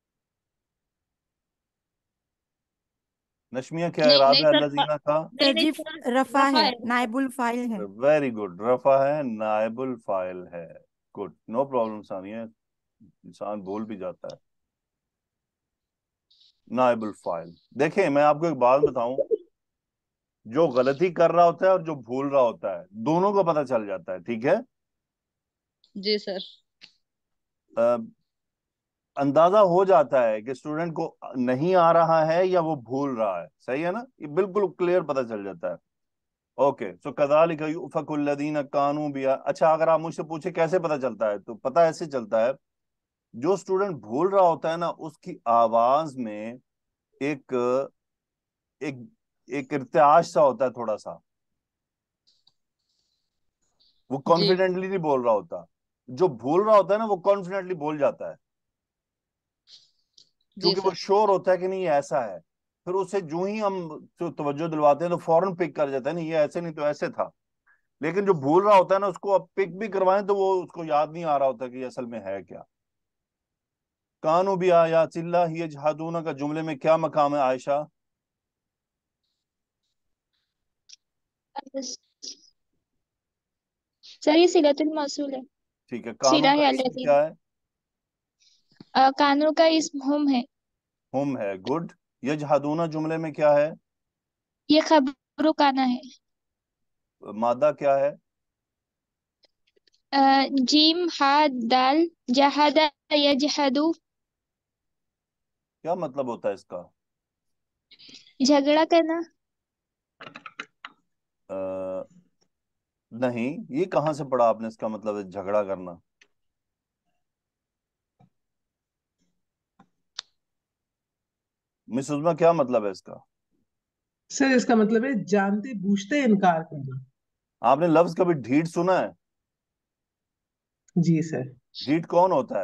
نشمیہ کیا نہیں اعراب نہیں ہے سر، الذین کا؟ نہیں نہیں جی سر، رفع رفع ہے، ہے. نائب الفاعل ہے. ویری گڈ، رفع ہے، نائب الفاعل ہے. گڈ، نو پرابلم ثانیہ، انسان بول بھی جاتا ہے. نائب الفاعل. دیکھیں میں آپ کو ایک بات بتاؤں، جو غلطی کر رہا ہوتا ہے اور جو بھول رہا ہوتا ہے دونوں کو پتہ چل جاتا ہے. ٹھیک ہے، جی سر. اندازہ ہو جاتا ہے کہ اسٹوڈنٹ کو نہیں آ رہا ہے یا وہ بھول رہا ہے. صحیح ہے نا، یہ بالکل کلیئر پتہ چل جاتا ہے. اوکے سو کذالک یؤفک الذین کانوا بیا. اچھا اگر آپ مجھ سے پوچھیں کیسے پتہ چلتا ہے، تو پتہ ایسے چلتا ہے، جو اسٹوڈنٹ بھول رہا ہوتا ہے نا اس کی آواز میں ایک ایک ایک ارتعاش سا ہوتا ہے تھوڑا سا، وہ جی کانفیڈنٹلی نہیں بول رہا ہوتا. جو بھول رہا ہوتا ہے نا وہ کانفیڈنٹلی بول جاتا ہے، جی کیونکہ وہ سر. شور ہوتا ہے کہ نہیں یہ ایسا ہے. پھر اسے جو ہی ہم توجہ دلواتے ہیں تو فوراً پک کر جاتا ہے، نہیں یہ ایسے نہیں تو ایسے تھا. لیکن جو بھول رہا ہوتا ہے نا اس کو اب پک بھی کروائیں تو وہ اس کو یاد نہیں آ رہا ہوتا کہ یہ اصل میں ہے کیا. کانوا بآیات اللہ یجحدون کا جملے میں کیا مقام ہے عائشہ؟ سر یہ صلۃ الموصول ہے. ٹھیک ہے، کانوا صلہ کا ہے اسم الذین. کیا ہے؟ کانوں کا اسم ہم ہے. ہم ہے. گڈ. یجحدون جملے میں کیا ہے؟ یہ خبر کانا ہے. مادہ کیا ہے؟ جیم ہا دال جہاد یجحدو. کیا مطلب ہوتا ہے اس کا؟ جھگڑا کرنا. آ, نہیں، یہ کہاں سے پڑھا آپ نے اس کا مطلب ہے جھگڑا کرنا؟ مس عظما کیا مطلب ہے اس کا؟ سر اس کا مطلب ہے جانتے بوجھتے انکار کرنا. آپ نے لفظ کبھی ڈھیٹ سنا ہے؟ जी सर। ढीठ कौन होता है?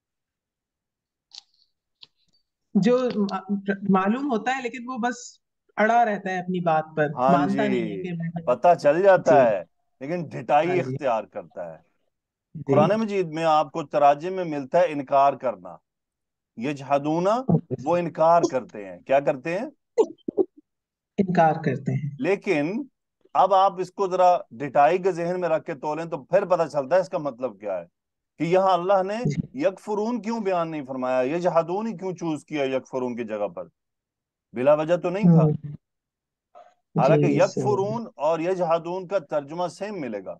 जो मा- मालूम होता है लेकिन वो बस अड़ा रहता है अपनी बात पर, हाँ मानता नहीं है जी, कि मैं। पता चल जाता जी। है लेकिन ढिठाई हाँ जी। इख्तियार करता है। जी। कुरान मजीद में आपको तराजिम में मिलता है इनकार करना, यजहदूना, वो इनकार करते हैं। क्या करते हैं? इनकार करते हैं। लेकिन अब आप इसको जरा डिटाई के जहन में रख के तोलें तो फिर पता चलता है इसका मतलब क्या है, कि यहाँ अल्लाह ने यकफुरून क्यों बयान नहीं फरमाया, यजहदून ही क्यों चूज किया यकफुरून की जगह पर? बिला वजह तो नहीं था। हम्म। हालांकि जी सर। यकफुरून और यजहदून का तर्जुमा सेम मिलेगा,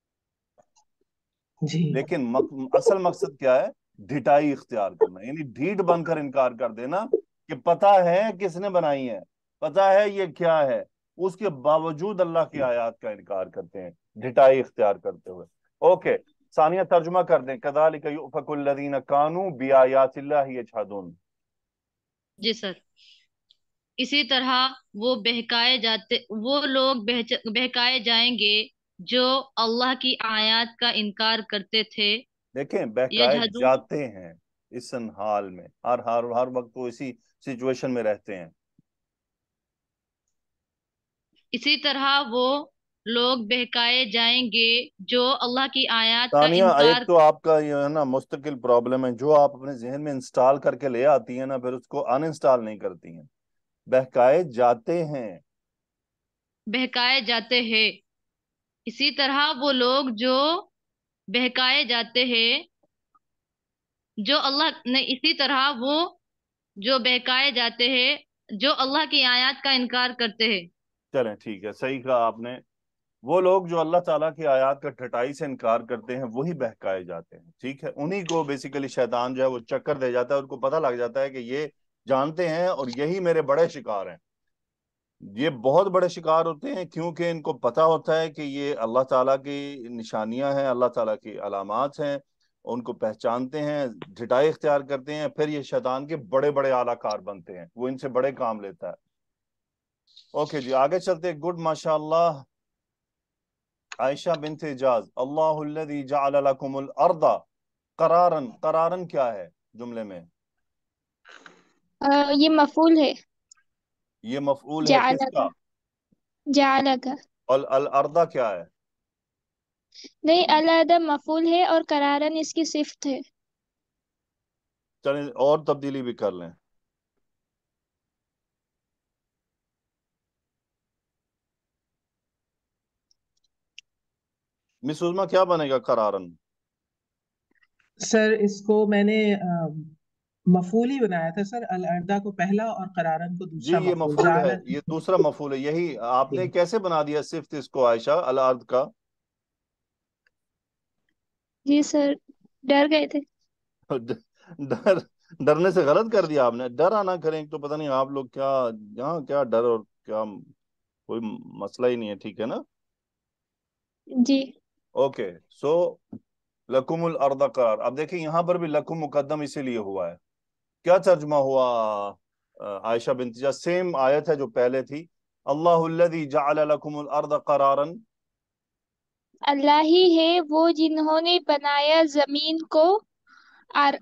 जी। लेकिन मक, असल मकसद क्या है? ढिटाई इख्तियार करना, यानी ढीठ बनकर इनकार कर देना कि पता है किसने बनाई है, पता है ये क्या है, उसके बावजूद अल्लाह की आयत का इनकार करते हैं ढिटाई इख्तियार करते हुए। ओके, सानिया तर्जुमा कर दें। कज़ालिक युफ़कुल्लज़ीना कानू बिआयातिल्लाहि यजहदून। जी सर। इसी तरह वो बहकाए जाते वो लोग बहच- बहकाए जाएंगे जो अल्लाह की आयत का इनकार करते थे। देखें, बहकाए यजहदून, जाते हैं इस हाल में, हर हर हर वक्त वो इसी सिचुएशन में रहते हैं। इसी तरह वो लोग बहकाए जाएंगे जो अल्लाह की आयत का तानिया, एक इनकार। तो आपका ये है ना मुस्तकिल प्रॉब्लम है, जो आप अपने जहन में इंस्टॉल करके ले आती हैं ना, फिर उसको अनइंस्टॉल नहीं करती हैं। बहकाए जाते हैं। बहकाए जाते हैं। इसी तरह वो लोग जो बहकाए जाते हैं जो अल्लाह ने इसी तरह वो जो बहकाए जाते हैं जो अल्लाह की आयत का इनकार करते हैं। चलें, ठीक है, सही कहा आपने। वो लोग जो अल्लाह ताला की आयत का ठटाई से इनकार करते हैं वही बहकाए जाते हैं। ठीक है, उन्हीं को बेसिकली शैतान जो है वो चक्कर दे जाता है, उनको पता लग जाता है कि ये जानते हैं और यही मेरे बड़े शिकार हैं। ये बहुत बड़े शिकार होते हैं क्योंकि इनको पता होता है कि ये अल्लाह ताला की निशानियां हैं, अल्लाह ताला की अलामात हैं, उनको पहचानते हैं, ढिठाई इख्तियार करते हैं, फिर ये शैतान के बड़े बड़े आलाकार बनते हैं, वो इनसे बड़े काम लेता है। ओके जी, आगे चलते। गुड, माशाअल्लाह। आयशा बिन्त इजाज, अल्लाहुल्लज़ी जअल लकुमुल अर्दा करारन, करारन क्या है जुमले में? अ, ये मफूल है। ये मफऊल है जाला किसका? का। जाला का। और अल अर्दा क्या है? नहीं, अलहदा मफूल है और करारन इसकी सिफ्त है। चलें और तब्दीली भी कर लें। मिस उज़मा, क्या बनेगा करारन? सर इसको मैंने अ, मफूल ही बनाया था सर, अल अर्दा को पहला और करारन को जी, दूसरा ये मफूल, मफूल है, जाला। ये दूसरा मफूल है। यही आपने कैसे बना दिया सिर्फ इसको आयशा, अल अर्द का? जी सर, डर गए थे। डर, डरने से गलत कर दिया आपने। डर आना करें तो पता नहीं आप लोग क्या, यहाँ क्या डर और क्या, कोई मसला ही नहीं है, ठीक है ना? जी। ओके, सो लकुमुल अर्दा करार। अब देखिए यहाँ पर भी लकुम मुकद्दम इसीलिए हुआ है। क्या तर्जुमा हुआ अ, आयशा बिन्त? सेम आयत है जो पहले थी, अल्लाहुल्लज़ी जअल लकुमुल अर्द करारन। अल्लाह ही है वो जिन्होंने बनाया जमीन को आर,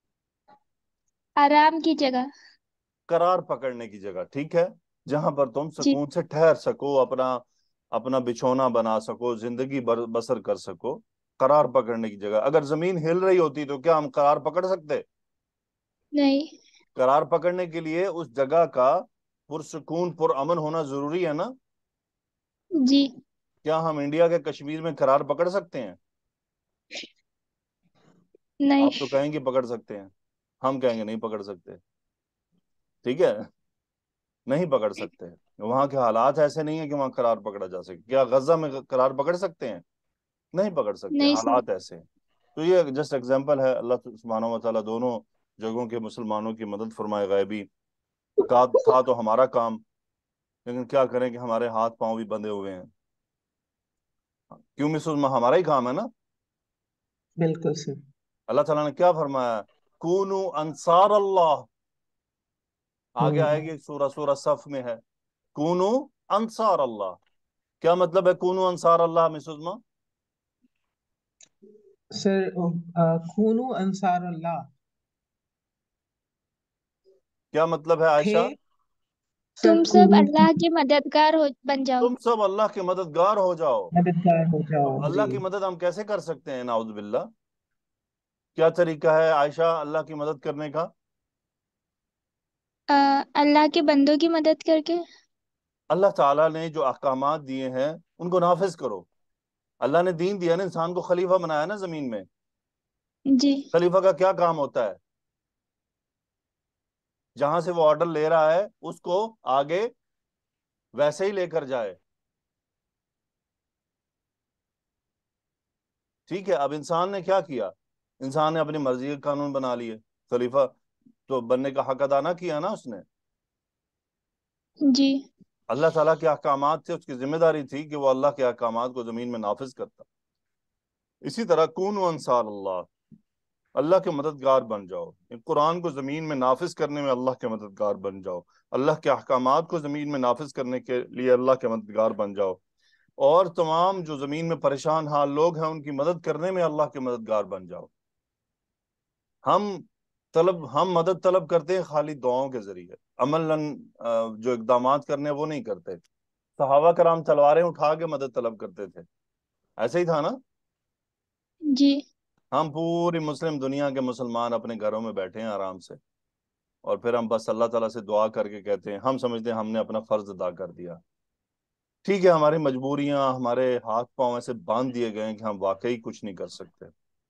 आराम की जगह। करार पकड़ने की जगह, ठीक है, जहां पर तुम जी। सुकून से ठहर सको, अपना अपना बिछौना बना सको, जिंदगी बर, बसर कर सको। करार पकड़ने की जगह। अगर जमीन हिल रही होती तो क्या हम करार पकड़ सकते? नहीं। करार पकड़ने के लिए उस जगह का पुरसुकून पुरअमन होना जरूरी है ना? जी। क्या हम इंडिया के कश्मीर में करार पकड़ सकते हैं? नहीं। आप तो कहेंगे पकड़ सकते हैं, हम कहेंगे नहीं पकड़ सकते। ठीक है, नहीं पकड़ सकते। वहां के हालात ऐसे नहीं है कि वहां करार पकड़ा जा सके। क्या गजा में करार पकड़ सकते हैं? नहीं पकड़ सकते, नहीं सर। हालात ऐसे हैं। तो ये जस्ट एग्जांपल है। अल्लाह सुब्हानहू व तआला दोनों जगहों के मुसलमानों की मदद फरमाए। गैबी का था तो हमारा काम, लेकिन क्या करें कि हमारे हाथ पांव भी बंधे हुए हैं। क्यों मिस उम्मा, हमारा ही काम है ना। बिल्कुल सर। अल्लाह ताला ने क्या फरमाया? कूनू अंसार अल्लाह। आगे हम्म। आएगी सूरह सूरह सफ में है, कूनू अंसार अल्लाह। क्या मतलब है कूनू अंसार अल्लाह मिस उम्मा? सर खूनु अंसार अल्लाह क्या मतलब है थे आयशा? सर तुम सब खूनु अल्लाह के मददगार हो बन जाओ। तुम सब अल्लाह के मददगार हो जाओ। मददगार हो तो जाओ अल्लाह जी। की मदद हम कैसे कर सकते हैं? नाउज़ बिल्लाह। क्या तरीका है आयशा अल्लाह की मदद करने का? अ, अल्लाह के बंदों की मदद करके। अल्लाह ताला ने जो अहकामात दिए हैं उनको नाफिज करो। अल्लाह ने दीन दिया ना, इंसान को खलीफा बनाया ना जमीन में। जी। खलीफा का क्या काम होता है? जहां से वो ऑर्डर ले रहा है उसको आगे वैसे ही लेकर जाए। ठीक है, अब इंसान ने क्या किया? इंसान ने अपनी मर्जी के कानून बना लिए। खलीफा तो बनने का हक अदा ना किया ना उसने। जी। अल्लाह ताला के अहकामात थे, उसकी जिम्मेदारी थी कि वो अल्लाह के अहकामात को जमीन में नाफिज करता। इसी तरह कून अंसार अल्लाह, अल्लाह के मददगार बन जाओ। कुरान को जमीन में नाफिज करने में अल्लाह के मददगार बन जाओ। अल्लाह के अहकामात को जमीन में नाफिज करने के लिए अल्लाह के मददगार बन जाओ। और तमाम जो जमीन में परेशान हाल लोग हैं उनकी मदद करने में अल्लाह के मददगार बन जाओ। हम तलब हम मदद तलब करते हैं खाली दुआओं के जरिए, अमलन जो इकदामात करने वो नहीं करते। सहाबा कराम तलवारें उठा के मदद तलब करते थे, ऐसे ही था ना? जी। हम पूरी मुस्लिम दुनिया के मुसलमान अपने घरों में बैठे हैं आराम से, और फिर हम बस अल्लाह ताला से दुआ करके कहते हैं, हम समझते हैं हमने अपना फर्ज अदा कर दिया। ठीक है, हमारी मजबूरियां, हमारे हाथ पांव ऐसे बांध दिए गए हैं कि हम वाकई कुछ नहीं कर सकते,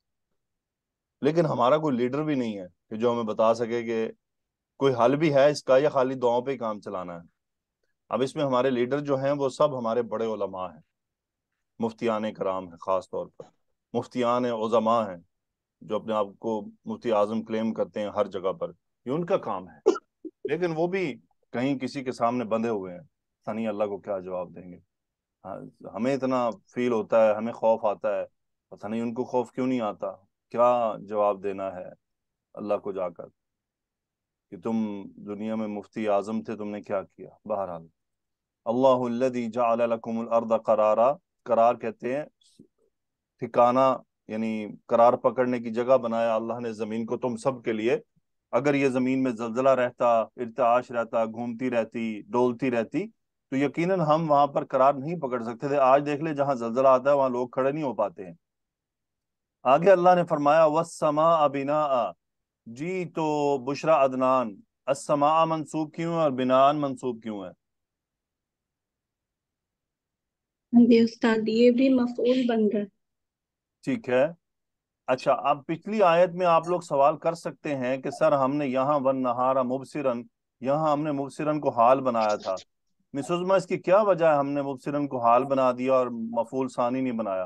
लेकिन हमारा कोई लीडर भी नहीं है कि जो हमें बता सके कि कोई हल भी है इसका या खाली दुआओं पे ही काम चलाना है। अब इसमें हमारे लीडर जो हैं वो सब हमारे बड़े उलमा हैं, मुफ्तियान कराम हैं, खास तौर पर मुफ्तियान उज़मा हैं जो अपने आप को मुफ्ती आजम क्लेम करते हैं हर जगह पर। ये उनका काम है, लेकिन वो भी कहीं किसी के सामने बंधे हुए हैं। सनी अल्लाह को क्या जवाब देंगे? हाँ, हमें इतना फील होता है, हमें खौफ आता है, पता नहीं उनको खौफ क्यों नहीं आता। क्या जवाब देना है अल्लाह को जाकर कि तुम दुनिया में मुफ्ती आजम थे, तुमने क्या किया? बहरहाल, अल्लाहुल्लज़ी जअल लकुमुल अर्द करारा, करार कहते हैं ठिकाना, यानी करार पकड़ने की जगह बनाया अल्लाह ने जमीन को तुम सब के लिए। अगर ये जमीन में जलजला रहता, इर्तिआश रहता, घूमती रहती, डोलती रहती, तो यकीनन हम वहां पर करार नहीं पकड़ सकते थे। आज देख ले, जहां जलजला आता है वहां लोग खड़े नहीं हो पाते हैं। आगे अल्लाह ने फरमाया वस्समा बिना, जी तो बुशरा अदनान, अस्समा मंसूब क्यों है और बिनान मंसूब क्यों है? जी उस्ताद, ये भी मफऊल बन रहा है। ठीक है। अच्छा, अब पिछली आयत में आप लोग सवाल कर सकते हैं कि सर हमने यहाँ वन नहारा मुबसिरन, यहाँ हमने मुबसिरन को हाल बनाया था। मिस उज़मा, इसकी क्या वजह है हमने मुबसिरन को हाल बना दिया और मफूल सानी नहीं बनाया?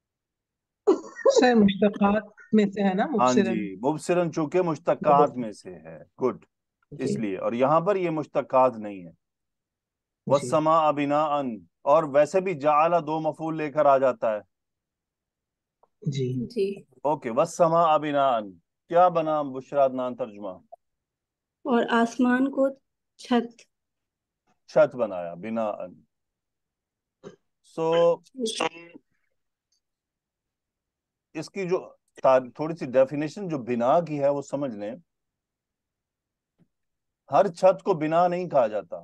सर मुश्तकात में से है ना हाँ मुबसिरन। जी, मुबसिरन चूंकि मुश्तकात में से है, गुड, जी इसलिए। और यहाँ पर ये मुश्तकात नहीं है। जी वस्समा बिनाअन, और वैसे भी जाअला दो मफूल लेकर आ जाता है। जी जी। ओके, वस्समा बिनाअन, क्या बना बुशरा अदनान तर्जुमा? और आसमान को छत। छत बनाया, बिनाअन। सो इसकी जो थोड़ी सी डेफिनेशन जो बिना की है वो समझ लें। हर छत को बिना नहीं कहा जाता,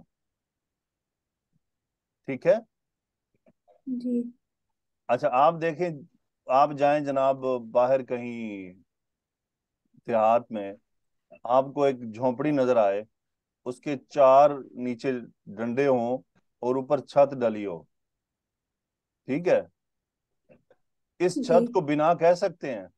ठीक है? जी। अच्छा, आप देखें, आप जाएं जनाब बाहर कहीं देहात में, आपको एक झोंपड़ी नजर आए, उसके चार नीचे डंडे हों और ऊपर छत डली हो, ठीक है? इस जी। छत को बिना कह सकते हैं?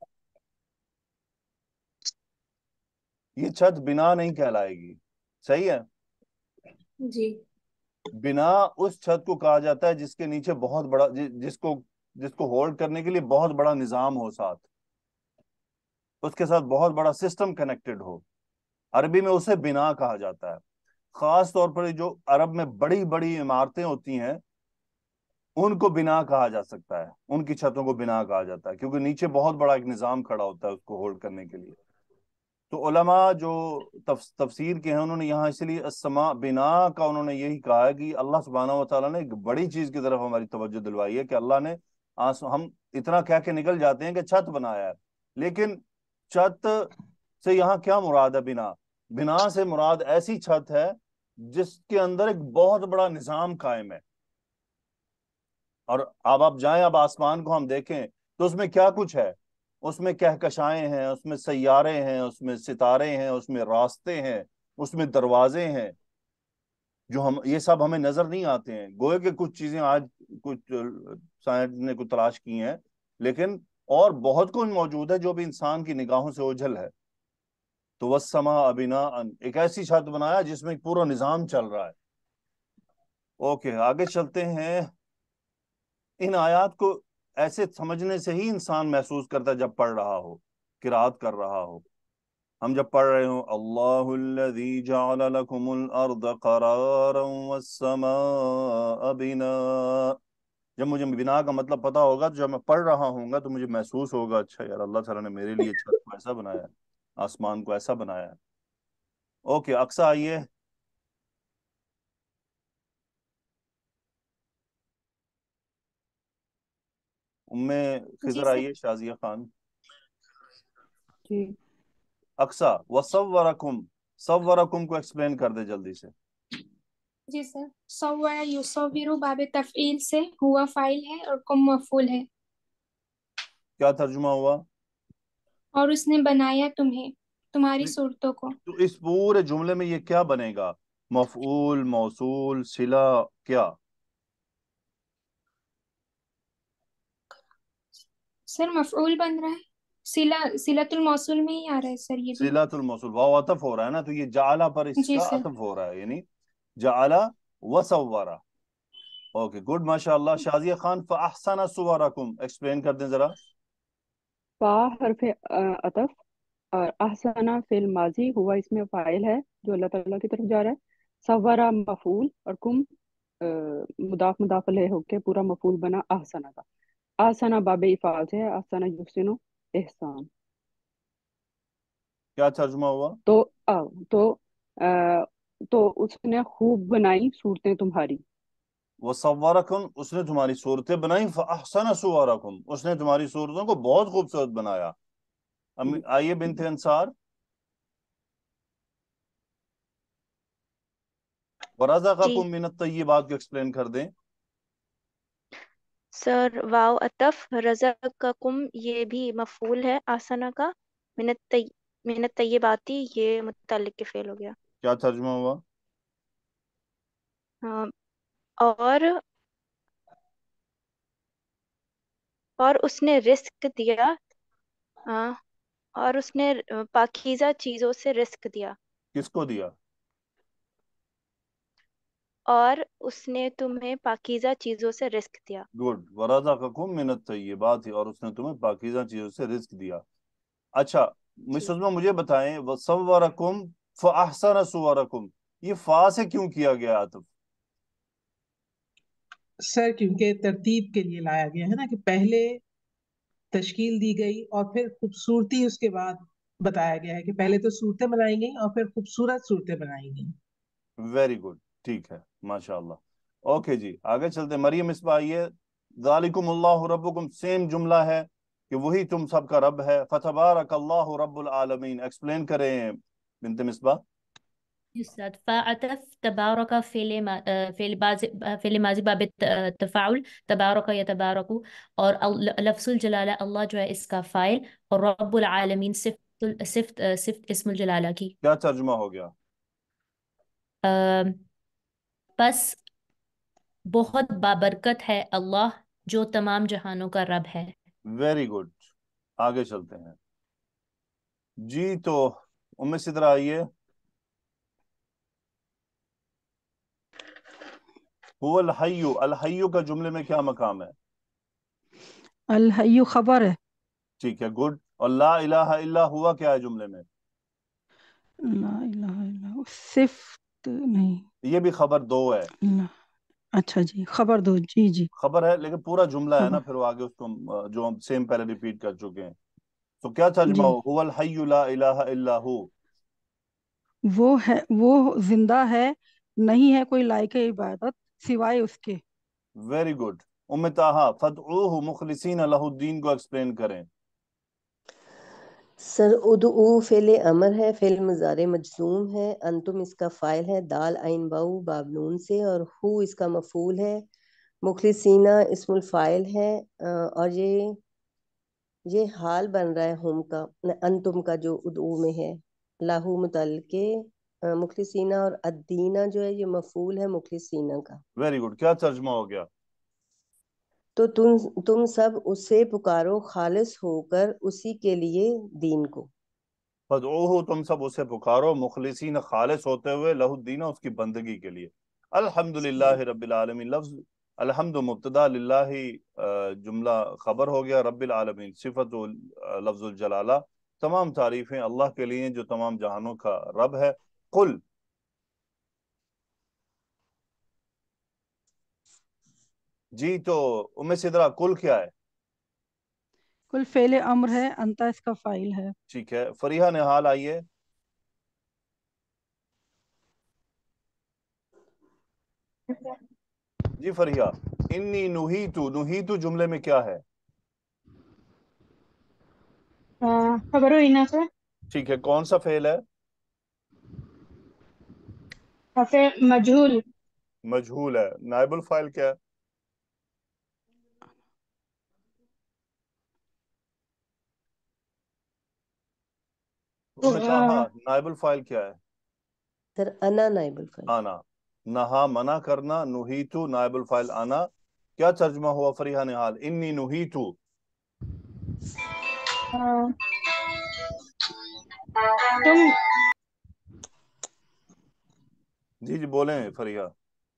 ये छत बिना नहीं कहलाएगी, सही है? जी। बिना उस छत को कहा जाता है जिसके नीचे बहुत बड़ा जि, जिसको जिसको होल्ड करने के लिए बहुत बड़ा निजाम हो, साथ उसके साथ बहुत बड़ा सिस्टम कनेक्टेड हो। अरबी में उसे बिना कहा जाता है। खास तौर पर जो अरब में बड़ी बड़ी इमारतें होती हैं उनको बिना कहा जा सकता है, उनकी छतों को बिना कहा जाता है, क्योंकि नीचे बहुत बड़ा एक निजाम खड़ा होता है उसको होल्ड करने के लिए। तो उलमा जो तफ, तफसीर के हैं उन्होंने यहाँ इसलिए अस्समा बिना का उन्होंने यही कहा है कि अल्लाह सुब्हानहू व तआला ने एक बड़ी चीज की तरफ हमारी तवज्जो दिलवाई है कि अल्लाह ने आस हम اتنا کہہ کے نکل جاتے ہیں کہ چھت بنایا ہے، لیکن چھت سے یہاں کیا مراد ہے؟ بنا بنا سے مراد ایسی چھت ہے جس کے اندر ایک بہت بڑا نظام قائم ہے. اور اب آپ جائیں، اب آسمان کو ہم دیکھیں تو اس میں کیا کچھ ہے؟ اس میں کہکشائیں ہیں، اس میں سیارے ہیں، اس میں ستارے ہیں، اس میں راستے ہیں، اس میں دروازے ہیں، جو ہم یہ سب ہمیں نظر نہیں آتے ہیں. گوئے کہ کچھ چیزیں آج کچھ سائنس نے کچھ تلاش کی ہیں، لیکن اور بہت کچھ موجود ہے جو بھی انسان کی نگاہوں سے اوجھل ہے. تو وَالسَّمَاءَ بِنَاءً، ایک ایسی چھت بنایا جس میں پورا نظام چل رہا ہے. اوکے آگے چلتے ہیں. ان آیات کو ایسے سمجھنے سے ہی انسان محسوس کرتا ہے جب پڑھ رہا ہو، قرات کر رہا ہو. ہم جب پڑھ رہے ہوں اللہ الذی جعل لکم الارض قرارا والسماء بناء، جب مجھے بنا کا مطلب پتا ہوگا تو جب میں پڑھ رہا ہوں گا تو مجھے محسوس ہوگا اچھا یار اللہ تعالیٰ نے میرے لیے چھت کو ایسا بنایا ہے، آسمان کو ایسا بنایا ہے. اوکے اقصی آئیے. ام جی خضر سر. آئیے. شازیہ خان. جی اقصی وصورکم، صورکم کو ایکسپلین کر دے جلدی سے. جی سر. صور یصور باب تفعیل سے ہوا فاعل ہے اور کم مفعول ہے. کیا ترجمہ ہوا؟ اور اس نے بنایا تمہیں، تمہاری صورتوں کو. تو اس پورے جملے میں یہ کیا بنے گا؟ مفعول، موصول، صلہ، کیا؟ سر مفعول بن رہا ہے، صلہ صلۃ الموصول میں ہی آ رہا ہے سر یہ بھی. صلۃ الموصول، واو عطف ہو رہا ہے نا، تو یہ جعلہ پر اس جی کا سر. عطف ہو رہا ہے، یعنی جعلہ وصورہ. اوکے گڈ ماشاء اللہ. شازیہ خان فاحسن صورکم ایکسپلین کر دیں ذرا. فا حرف عطف اور احسنہ فعل ماضی، ہوا اس میں فاعل ہے جو اللہ تعالیٰ کی طرف جا رہا ہے. صورہ مفعول اور کم مضاف مضاف الیہ ہو کے پورا مفعول بنا احسنہ کا. احسنہ باب افعال سے ہے، احسنہ یحسن احسان. کیا ترجمہ ہوا؟ تو آ, تو آ, تو اس نے خوب بنائی صورتیں تمہاری. وصورکم، اس نے تمہاری صورتیں بنائی. فاحسن صورکم، اس نے تمہاری صورتوں کو بہت خوبصورت بنایا. آئیے بنت انصار. جی ورزقکم من الطیبات کو ایکسپلین کر دیں. سر واو عطف رزقکم یہ بھی مفعول ہے آسنا کا، من الطی من الطیباتی یہ متعلق کے فعل ہو گیا. کیا ترجمہ ہوا؟ ہاں، اور اور اس نے رزق دیا، ہاں، اور اس نے پاکیزہ چیزوں سے رزق دیا. کس کو دیا؟ اور اس نے تمہیں پاکیزہ چیزوں سے رزق دیا. گڈ. ورزقکم من الطیبات، اور اس نے تمہیں پاکیزہ چیزوں سے رزق دیا. اچھا مس عظمیٰ مجھے بتائیں وصورکم فاحسن صورکم، یہ فا سے کیوں کیا گیا عطف؟ سر کیونکہ ترتیب کے لیے لایا گیا ہے نا، کہ پہلے تشکیل دی گئی اور پھر خوبصورتی اس کے بعد بتایا گیا ہے کہ پہلے تو صورتیں بنائی گئی اور پھر خوبصورت صورتیں بنائی گئی. ویری گڈ، ٹھیک ہے ماشاء اللہ. اوکے جی آگے چلتے. مریم مصباح آئیے. ذالکم اللہ ربکم، سیم جملہ ہے کہ وہی تم سب کا رب ہے. فتبارک اللہ رب العالمین، ایکسپلین کریں بنت مصباح. استاذ فعطف تبارك فعل ما- آه، فعل ماضي فعل ماضی باب الت- تفاعل تبارک یتبارک، اور ال- لفظ الجلالہ اللہ جو ہے اس کا فاعل، اور رب العالمین صفت ال- صفت آه، صفت اسم الجلالہ کی. کیا ترجمہ ہو گیا؟ آم، بس بہت بابرکت ہے اللہ جو تمام جہانوں کا رب ہے. Very good. آگے چلتے ہیں جی. تو ام سدرا آئیے. هو الحی، الحی کا جملے میں کیا مقام ہے؟ الحی خبر ہے. ٹھیک ہے گڈ. اور لا الہ الا ہوا کیا ہے جملے میں؟ لا الہ الا ہوا صفت نہیں. یہ بھی خبر دو ہے. لا. اچھا جی خبر دو. جی جی خبر ہے لیکن پورا جملہ ہے نا، خبر. پھر وہ آگے اس کو ہم- جو ہم سیم پہلے ریپیٹ کر چکے ہیں. تو کیا ترجمہ جی ہو؟ هو الحی لا الہ الا ہو. وہ ہے، وہ زندہ ہے، نہیں ہے کوئی لائق عبادت سوائے اس کے. Very good. उम्मे ताहा फदऊहु मुखलिसीन लहुद्दीन को एक्सप्लेन करें। सर उदऊ फेल अमर है, फेल मुजारे मजजूम है, अंतुम इसका फाइल है, दाल आइन बाऊ बाबनून से, और हु इसका मफूल है, मुखलिसीना इसमुल फाइल है, और ये ये हाल बन रहा है हुम का अंतुम का जो उदऊ में है, लाहू मुतल्लिके मुखलिसीना, और अद्दीना जो है ये मफूल है मुखलिसीना का। वेरी गुड, क्या तर्जुमा हो गया? तो तुम तुम सब उसे पुकारो खालिस होकर उसी के लिए दीन को। फदऊहु तुम सब उसे पुकारो मुखलिसीन खालिस होते हुए लहुद्दीन उसकी बंदगी के लिए। अल्हम्दुलिल्लाहि रब्बिल आलमीन, लफ्ज अल्हम्दु मुब्तदा, लिल्लाहि जुमला खबर हो गया, रब्बिल आलमीन सिफत लफ्जुल जलाला, तमाम तारीफें अल्लाह के लिए जो तमाम जहानों का रब है। कुल जी, तो उम्मे सिदरा कुल क्या है? कुल फेल अम्र है, अंता इसका फाइल है। ठीक है, फरीहा निहाल आइए। जी फरीहा, इन्नी नुहीतु, नुहीतु जुमले में क्या है? खबर इना से। ठीक है, कौन सा फेल है? फिर मजहूल। मजहूल है। नाइबुल फाइल क्या है? हाँ, नाइबुल फाइल क्या है? सर अना नाइबुल फाइल। आना, नहा मना करना, नुहीतु नाइबुल फाइल आना। क्या तर्जुमा हुआ फरीहा निहाल? इन्नी नुहीतु। तुम जी जी बोलें फरीहा।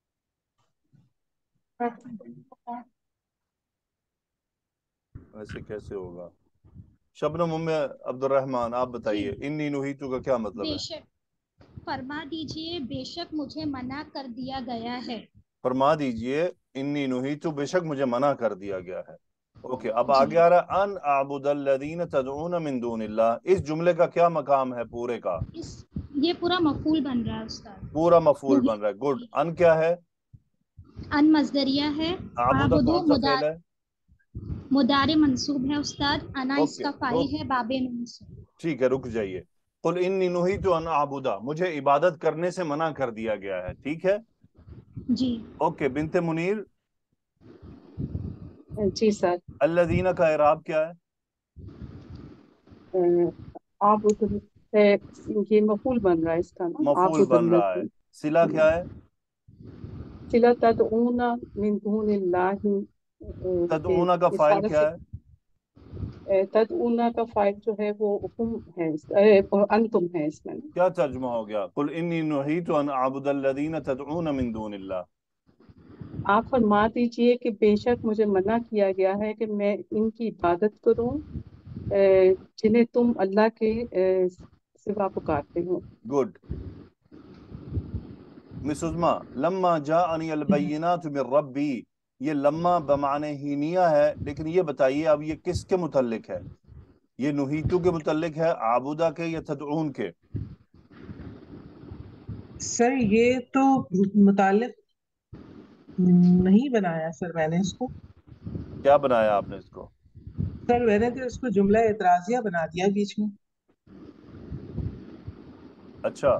ऐसे कैसे होगा? शबनम उम्मे अब्दुर्रहमान, आप बताइए इन्नी नुहीतु का क्या मतलब है? बेशक, फरमा दीजिए बेशक मुझे मना कर दिया गया है। फरमा दीजिए इन्नी नुहीतु, बेशक मुझे मना कर दिया गया है। ओके, अब आगे आ रहा है अन अअबुदल्लज़ीन तदऊन मिन दूनिल्लाह। इस जुमले का क्या मकाम है पूरे का? इस ये पूरा मफूल बन रहा है उस्ताद। पूरा मफूल बन रहा है। गुड। अन क्या है? अन मजदरिया है। आबुदा कौन सा फेल है? मुदारे मंसूब है उस्ताद। अना ओके, इसका फाइल है, बाबे नून से। ठीक है, रुक जाइए। कुल इन्नी नुहीतु अन अअबुदा, मुझे इबादत करने से मना कर दिया गया है। ठीक है जी। ओके, बिनते मुनीर। जी सर। अल्लज़ीना का इराब क्या है? आप ये मफूल बन रहा है इसका ना, मफूल बन रहा है। सिला क्या है? सिला तदऊना मिन दूनिल्लाहि। तदऊना का फाइल क्या है? तदऊना का फाइल जो है वो हुम है, अंतुम है इसमें। क्या तर्जुमा हो गया? कुल इन्नी नुहीतु अन अअबुदल्लज़ीना तदऊन मिन दूनिल्लाह। आप फरमा दीजिए कि बेशक मुझे मना किया गया है कि मैं इनकी इबादत करूं जिन्हें तुम अल्लाह के सिवा पुकारते हो। गुड। मिस उज़मा, लम्मा जाअनी अल-बय्यिनातु मिन रब्बी, ये लम्मा बमाने हीनिया है, लेकिन ये बताइए अब ये किसके मुतल्लिक है? ये नुहीतु के मुतल्लिक है, आबुदा के, या तदऊन के? सर ये तो मुतालिक नहीं बनाया सर मैंने इसको। क्या बनाया आपने इसको? सर मैंने तो इसको जुमला एतराजिया बना दिया बीच में। अच्छा,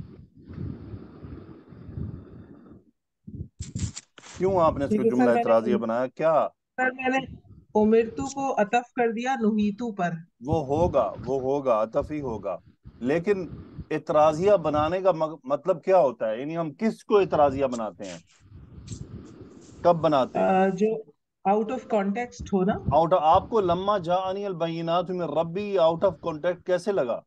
क्यों आपने इसको जुमला एतराजिया बनाया? क्या सर मैंने उमिरतु को अतफ कर दिया नुहीतु पर। वो होगा, वो होगा, अतफ ही होगा, लेकिन एतराजिया बनाने का मतलब क्या होता है? यानी हम किसको एतराजिया बनाते हैं, कब बनाते हैं? जो आउट ऑफ कॉन्टेक्स्ट हो ना। आउट ऑफ, आपको लम्मा जाअनी अल बय्यिनातु मिन रब्बी आउट ऑफ कॉन्टेक्स्ट कैसे लगा?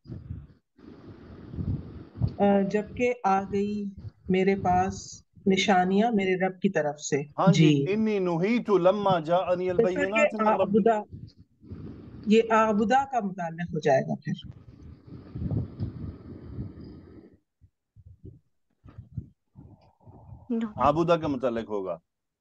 जबकि आ गई मेरे पास निशानियां मेरे रब की तरफ से। हाँ जी, जी। इन्नी नुहीतु लम्मा जाअनी अल बय्यिनातु मिन रब्बी। आबुदा, ये आबुदा का मुताल्लिक हो जाएगा फिर। आबुदा के मुताल्लिक होगा।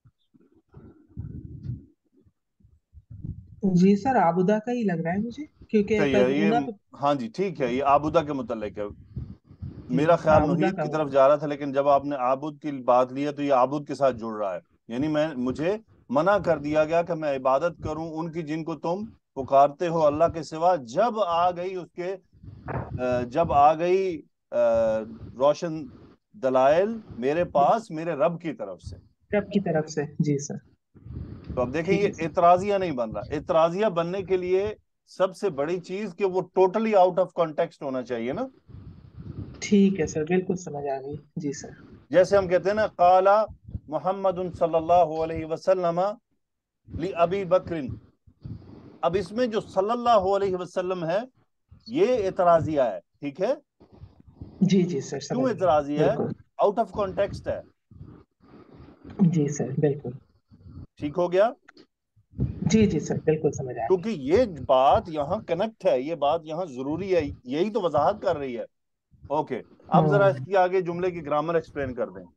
जी सर, आबुदा का ही लग रहा है मुझे, क्योंकि सही है ये। हाँ जी ठीक है, ये आबुदा के मुताल्लिक है। मेरा ख्याल नुहीत की तरफ जा रहा था, लेकिन जब आपने आबुद की बात ली है तो ये आबुद के साथ जुड़ रहा है। यानी मैं मुझे منع کر دیا گیا کہ میں عبادت کروں ان کی جن کو تم پکارتے ہو اللہ کے سوا، جب آ گئی اس کے جب آ گئی روشن دلائل میرے پاس میرے رب کی طرف سے، رب کی طرف سے. جی سر. تو اب دیکھیں یہ اعتراضیہ نہیں بن رہا. اعتراضیہ بننے کے لیے سب سے بڑی چیز کہ وہ ٹوٹلی آؤٹ آف کانٹیکسٹ ہونا چاہیے نا. ٹھیک ہے سر، بالکل سمجھ آ گئی. جی سر. جیسے ہم کہتے ہیں نا قال محمد صلی اللہ علیہ وسلم لأبی بکر، اب اس میں جو صلی اللہ علیہ وسلم ہے یہ اعتراضیہ ہے. ٹھیک ہے. جی جی سر. کیوں اعتراضیہ ہے؟ آؤٹ آف کانٹیکسٹ ہے. جی سر بالکل. ٹھیک ہو گیا. جی جی سر بالکل سمجھ آیا. کیونکہ یہ بات یہاں کنیکٹ ہے، یہ بات یہاں ضروری ہے، یہی تو وضاحت کر رہی ہے. اوکے اب ذرا اس کی آگے جملے کی گرامر ایکسپلین کر دیں.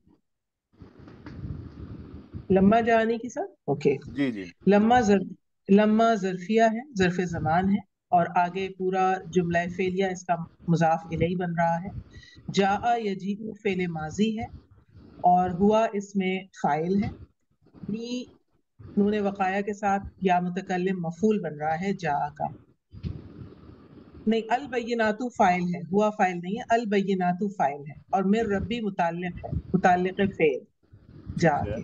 لما جانے کی سر. اوکے. جی جی. لما ظرف لما ظرفیہ ہے، ظرف زمان ہے، اور آگے پورا جملہ فعلیہ اس کا مضاف الیہ بن رہا ہے. جاء یجیء فعل ماضی ہے اور ہوا اس میں فاعل ہے. نی نون وقایہ کے ساتھ یا متکلم مفعول بن رہا ہے جاء کا. نہیں، البینات فاعل ہے، ہوا فاعل نہیں ہے، البینات فاعل ہے، اور من ربی متعلق ہے، متعلق فعل جاء کے.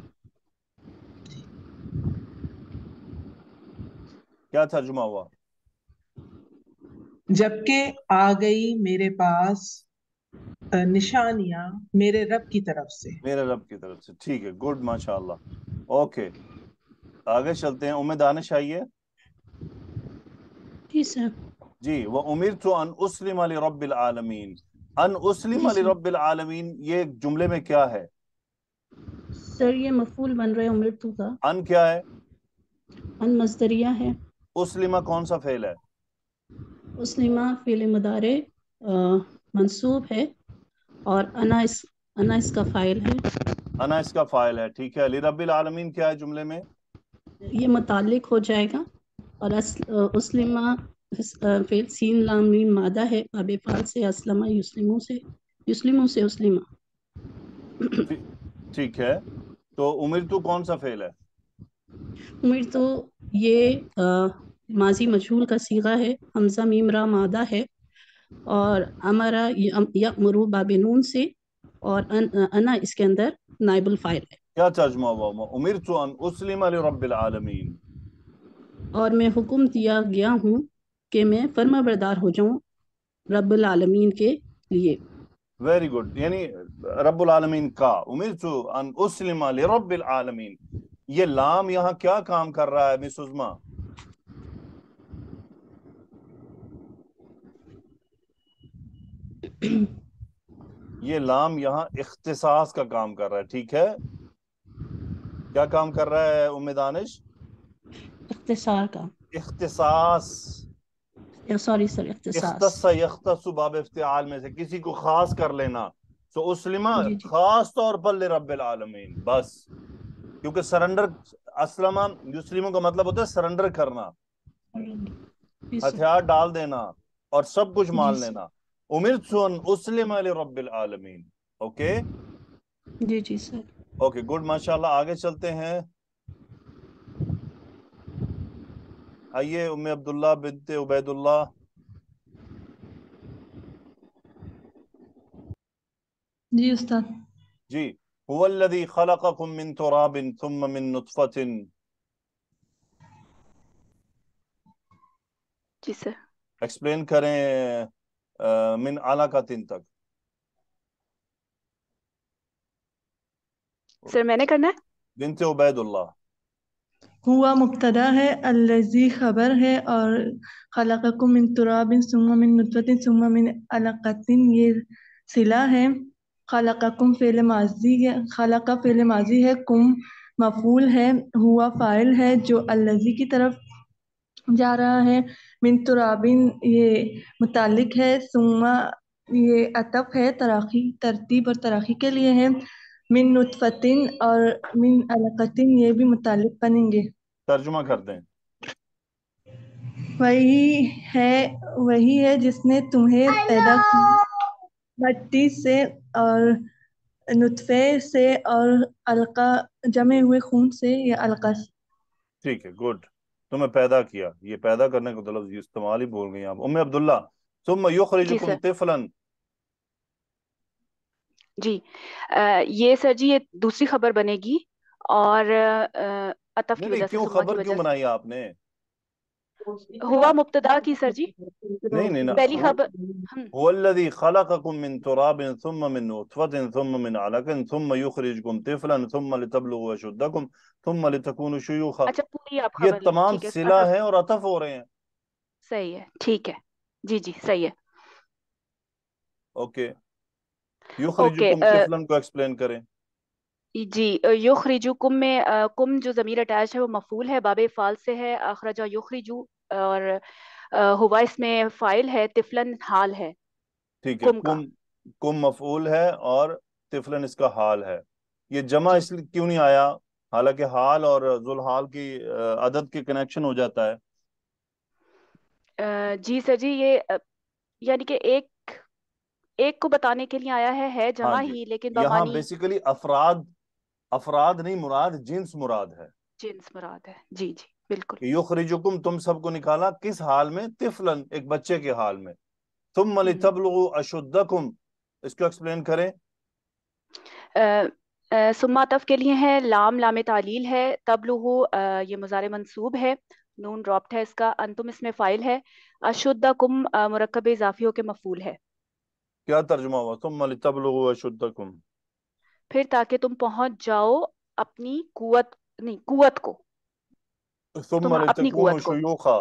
کیا ترجمہ ہوا؟ جبکہ آ گئی میرے پاس نشانیاں میرے رب کی طرف سے. میرے رب کی طرف سے. ٹھیک ہے، گڈ، ماشاء اللہ. اوکے آگے چلتے ہیں. ام دانش آئیے. جی سر. جی. وَأُمِرْتُ أَنْ أُسْلِمَ لِرَبِّ الْعَالَمِينَ. ان اسلم لرب العالمین یہ جملے میں کیا ہے؟ سر یہ مفعول بن رہے امرتو کا. ان کیا ہے؟ ان مصدریہ ہے. اسلمہ کون سا فعل ہے؟ اسلمہ فعل مضارع منصوب ہے اور انا اس انا اس کا فاعل ہے. انا اس کا فاعل ہے. ٹھیک ہے. لرب العالمین کیا ہے جملے میں؟ یہ متعلق ہو جائے گا. اور اسلمہ فعل سین لام میم مادہ ہے، باب فعل سے اسلمہ یسلموں سے یسلموں سے اسلمہ. ٹھیک ہے. تو امرتو کون سا فعل ہے؟ امرتو یہ ماضی مجہول کا صیغہ ہے، حمزہ میم را مادہ ہے، اور امرا یأمرو باب نون سے، اور انا اس کے اندر نائب الفاعل ہے. کیا ترجمہ ہوا؟ امرتو ان اسلم لرب العالمین. اور میں حکم دیا گیا ہوں کہ میں فرما بردار ہو جاؤں رب العالمین کے لیے. Very good. یعنی رب العالمین کا. امرتو ان اسلم لرب العالمین. یہ لام یہاں کیا کام کر رہا ہے مس عظما؟ یہ لام یہاں اختصاص کا کام کر رہا ہے. ٹھیک ہے. کیا کام کر رہا ہے ام دانش؟ اختصار کا. اختصاص. Sorry sir اختصاص. اختص یختص باب افتعال میں سے کسی کو خاص کر لینا. سو اسلمہ جی جی. خاص طور پر لرب العالمین بس. کیونکہ سرنڈر اسلمہ یسلموں کا مطلب ہوتا ہے سرنڈر کرنا، ہتھیار ڈال دینا اور سب کچھ مان لینا. امرت ان اسلم لرب العالمین. اوکے. جی جی سر. اوکے گڈ، ماشاءاللہ. آگے چلتے ہیں. آئیے ام عبداللہ بنت عبید اللہ. جی استاد. جی. هو الذی خلقکم من تراب ثم من نطفۃ. جی سر. ایکسپلین کریں من علقۃ تک. سر میں نے کرنا ہے. بنت عبید اللہ. ہوا مبتدا ہے، الذی خبر ہے، اور خلقکم من تراب ثم من نطفۃ ثم من علقۃ یہ صلہ ہے. خلقکم فعل ماضی ہے، خلق فعل ماضی ہے، کم مفعول ہے، ہوا فاعل ہے جو الذی کی طرف جا رہا ہے. من ترابن یہ متعلق ہے، ثم یہ عطف ہے، تراخی ترتیب اور تراخی کے لیے ہے. من نطفتن اور من علقتن یہ بھی متعلق بنیں گے. ترجمہ کر دیں. وہی ہے وہی ہے جس نے تمہیں پیدا کیا مٹی سے اور نطفے سے اور علقہ جمے ہوئے خون سے یا علقہ ٹھیک ہے، گڈ. تمہیں پیدا کیا، یہ پیدا کرنے کو تو لفظ استعمال ہی بول گئی آپ. ام عبداللہ ثم جی یخرجکم سر. طفلا. جی آ, یہ سر جی یہ دوسری خبر بنے گی، اور آ, عطف نہیں کی نہیں، وجہ سے، کیوں سما کی خبر کیوں وجہ سے بنائی آپ نے؟ ہوا مبتدا کی سر جی. نہیں نہیں نا، پہلی خبر ہم هو الذي خلقكم من تراب ثم من نطفة ثم من علقة ثم يخرجكم طفلا ثم لتبلغوا أشدكم ثم لتكونوا شيوخا. اچھا پوری آپ یہ خبر لیں، تمام ٹھیک ہے صلہ عطف. ہیں اور عطف ہو رہے ہیں. صحیح ہے، ٹھیک ہے. جی جی صحیح ہے. Okay, okay. یخرجکم طفلا کو ایکسپلین کریں. جی یخرجوکم میں آ، کم جو ضمیر اٹیچ ہے وہ مفعول ہے، باب فعل سے ہے. اخرجا یخرجو، اور آ، ہوا اس میں فاعل ہے، طفلن حال ہے ٹھیک ہے، کم کا. کم کم مفعول ہے اور طفلن اس کا حال ہے. یہ جمع جی اس لیے کیوں نہیں آیا، حالانکہ حال اور ذوالحال کی آ، عدد کے کنیکشن ہو جاتا ہے. آ، جی سر جی یہ آ، یعنی کہ ایک ایک کو بتانے کے لیے آیا ہے ہے ہاں جمع جی، ہی لیکن یہاں بمانی بیسیکلی افراد افراد نہیں مراد، جنس مراد ہے. جنس مراد ہے. جی جی بالکل. کہ یخرجکم تم سب کو نکالا کس حال میں؟ طفلن، ایک بچے کے حال میں. ثم ہم۔ لتبلغوا اشدکم، اس کو ایکسپلین کریں. آ، آ، ثم عطف کے لیے ہے، لام لام تعلیل ہے، تبلغو آ، یہ مضارع منصوب ہے، نون ڈراپڈ ہے اس کا، انتم اس میں فائل ہے، اشدکم آ، مرکب اضافی ہو کے مفعول ہے. کیا ترجمہ ہوا؟ ثم لتبلغوا اشدکم. پھر تاکہ تم پہنچ جاؤ اپنی قوت، نہیں قوت کو، ثم تم اپنی لتکونوا قوت کو. شیوخا.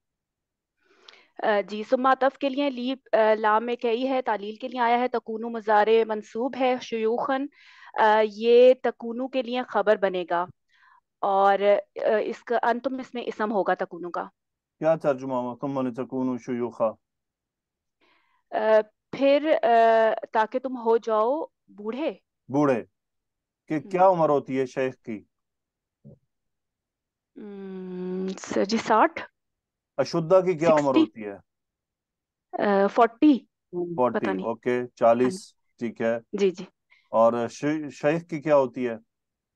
آ، جی ثم عطف کے لیے لیب آ، لام میں کئی ہے، تعلیل کے لیے آیا ہے، تکونو مضارع منصوب ہے، شیوخن آ، یہ تکونو کے لیے خبر بنے گا، اور آ، اس کا انتم اس میں اسم ہوگا تکونو کا. کیا ترجمہ ہوا؟ ثم لتکونوا شیوخا. آ، پھر آ، تاکہ تم ہو جاؤ بوڑھے. بوڑھے، کہ کیا عمر ہوتی ہے شیخ کی؟ ہم، سر جی ساٹھ، اشدہ کی کیا عمر سکسٹی، ہوتی ہے؟ فورٹی، پتہ فورٹی. نہیں. اوکے، ہاں چالیس. ٹھیک ہے. جی جی. اور شی- شیخ کی کیا ہوتی ہے؟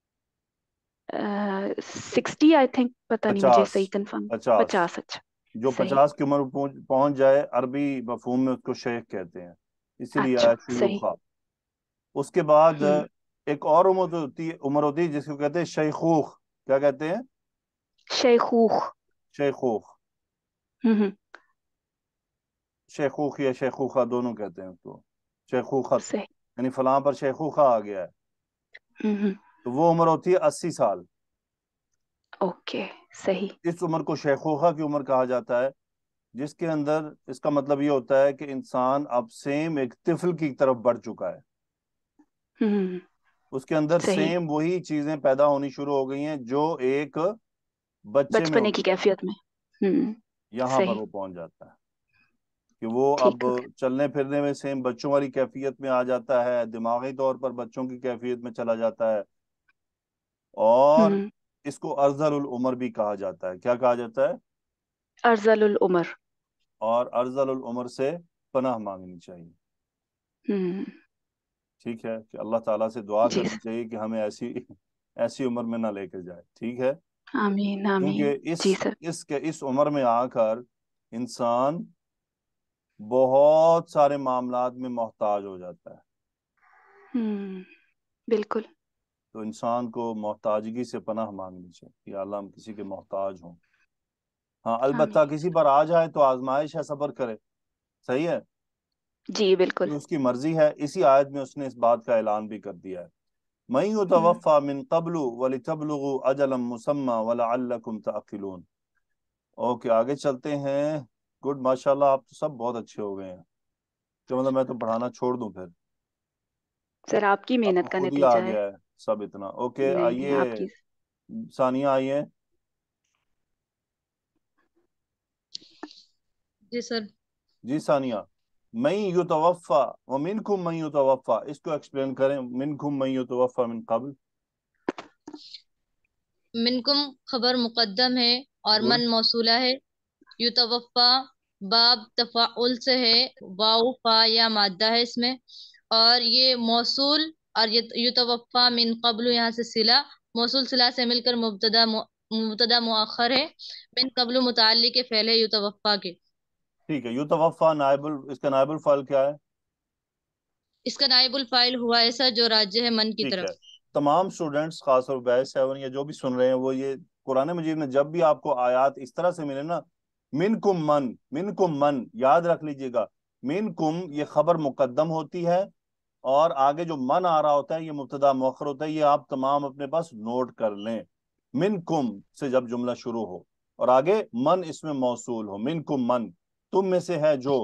سکسٹی آئی تھنک، پتہ نہیں مجھے پچاس. صحیح کنفرم. پچاس. پچاس. اچھا جو صحیح. پچاس کی عمر پہنچ پہنچ جائے، عربی مفہوم میں اس کو شیخ کہتے ہیں، اسی لیے اچھا آیا صحیح. شیوخا. اس کے بعد ہم، ایک اور عمر ہوتی ہے عمر ہوتی ہے جس کو کہتے ہیں شیخوخ. کیا کہتے ہیں؟ شیخوخ. شیخوخ. ہم، ہم، شیخوخ یا شیخوخہ دونوں کہتے ہیں اس کو. شیخوخت، صحیح. یعنی فلاں پر شیخوخہ آ گیا ہے. ہم، ہم، تو وہ عمر ہوتی ہے اسی سال. اوکے صحیح. اس عمر کو شیخوخہ کی عمر کہا جاتا ہے، جس کے اندر اس کا مطلب یہ ہوتا ہے کہ انسان اب سیم ایک طفل کی طرف بڑھ چکا ہے. ہم، اس کے اندر صحیح. سیم وہی چیزیں پیدا ہونی شروع ہو گئی ہیں جو ایک بچے میں بچپنے کی ہوتی ہیں. کیفیت میں. ہم، یہاں پر صحیح. وہ پہنچ جاتا ہے کہ وہ اب ٹھیک ہو گیا. چلنے پھرنے میں سیم بچوں والی کیفیت میں آ جاتا ہے، دماغی طور پر بچوں کی کیفیت میں چلا جاتا ہے. اور ہم، اس کو ارذل العمر بھی کہا جاتا ہے. کیا کہا جاتا ہے؟ ارذل العمر. اور ارذل العمر سے پناہ مانگنی چاہیے. ہم، ٹھیک ہے، کہ اللہ تعالیٰ سے دعا جی کرنی سر. چاہیے کہ ہمیں ایسی ایسی عمر میں نہ لے کے جائے. ٹھیک ہے، آمین آمین. کیونکہ اس جی سر. اس کے اس عمر میں آ کر انسان بہت سارے معاملات میں محتاج ہو جاتا ہے. ہم، بالکل. تو انسان کو محتاجگی سے پناہ مانگنی چاہیے کہ اللہ ہم کسی کے محتاج ہوں. ہاں البتہ آمین. کسی پر آ جائے تو آزمائش ہے، صبر کرے. صحیح ہے، جی بالکل. یہ اس کی مرضی ہے. اسی آیت میں اس نے اس بات کا اعلان بھی کر دیا ہے، مَن ہم، يُتَوَفَّى مِن قَبْلُ وَلِتَبْلُغُوا أَجَلًا مُّسَمًّى وَلَعَلَّكُمْ تَعْقِلُونَ. اوکے آگے چلتے ہیں. گڈ، ماشاءاللہ آپ تو سب بہت اچھے ہو گئے ہیں. کہ مطلب میں تو پڑھانا چھوڑ دوں پھر؟ سر آپ کی اب تو محنت کا خود ہی آ نتیجہ ہے. گیا ہے سب اتنا. اوکے نہیں نہیں آئیے، آپ کی. ثانیہ آئیے. جی سر. جی ثانیہ. من یتوفا ومنکم من یتوفا، اس کو ایکسپلین کریں. منکم من یتوفا من قبل. منکم خبر مقدم ہے اور گڈ. من موصولہ ہے. یتوفا باب تفاعل سے ہے، واو فا یا مادہ ہے اس میں، اور یہ موصول، اور یتوفا من قبل یہاں سے صلہ، موصول صلہ سے مل کر مبتدا مبتدا مؤخر ہے، من قبل متعلق فعل ہے یتوفا کے۔ ٹھیک ہے، یتوفا نائب ال... اس کا نائب الفاعل کیا ہے؟ اس کا نائب الفاعل ہوا ایسا جو راجع ہے من کی ٹھیک ہے، طرف۔ تمام اسٹوڈینٹس خاص طور پہ سیون یا جو بھی سن رہے ہیں وہ یہ قرآن مجید میں جب بھی آپ کو آیات اس طرح سے ملے نا، من کم من من کم من، یاد رکھ لیجئے گا من کم یہ خبر مقدم ہوتی ہے اور آگے جو من آ رہا ہوتا ہے یہ مبتدا مؤخر ہوتا ہے، یہ آپ تمام اپنے پاس نوٹ کر لیں۔ من کم سے جب جملہ شروع ہو اور آگے من اس میں موصول ہو، من کم من تم میں سے ہے جو،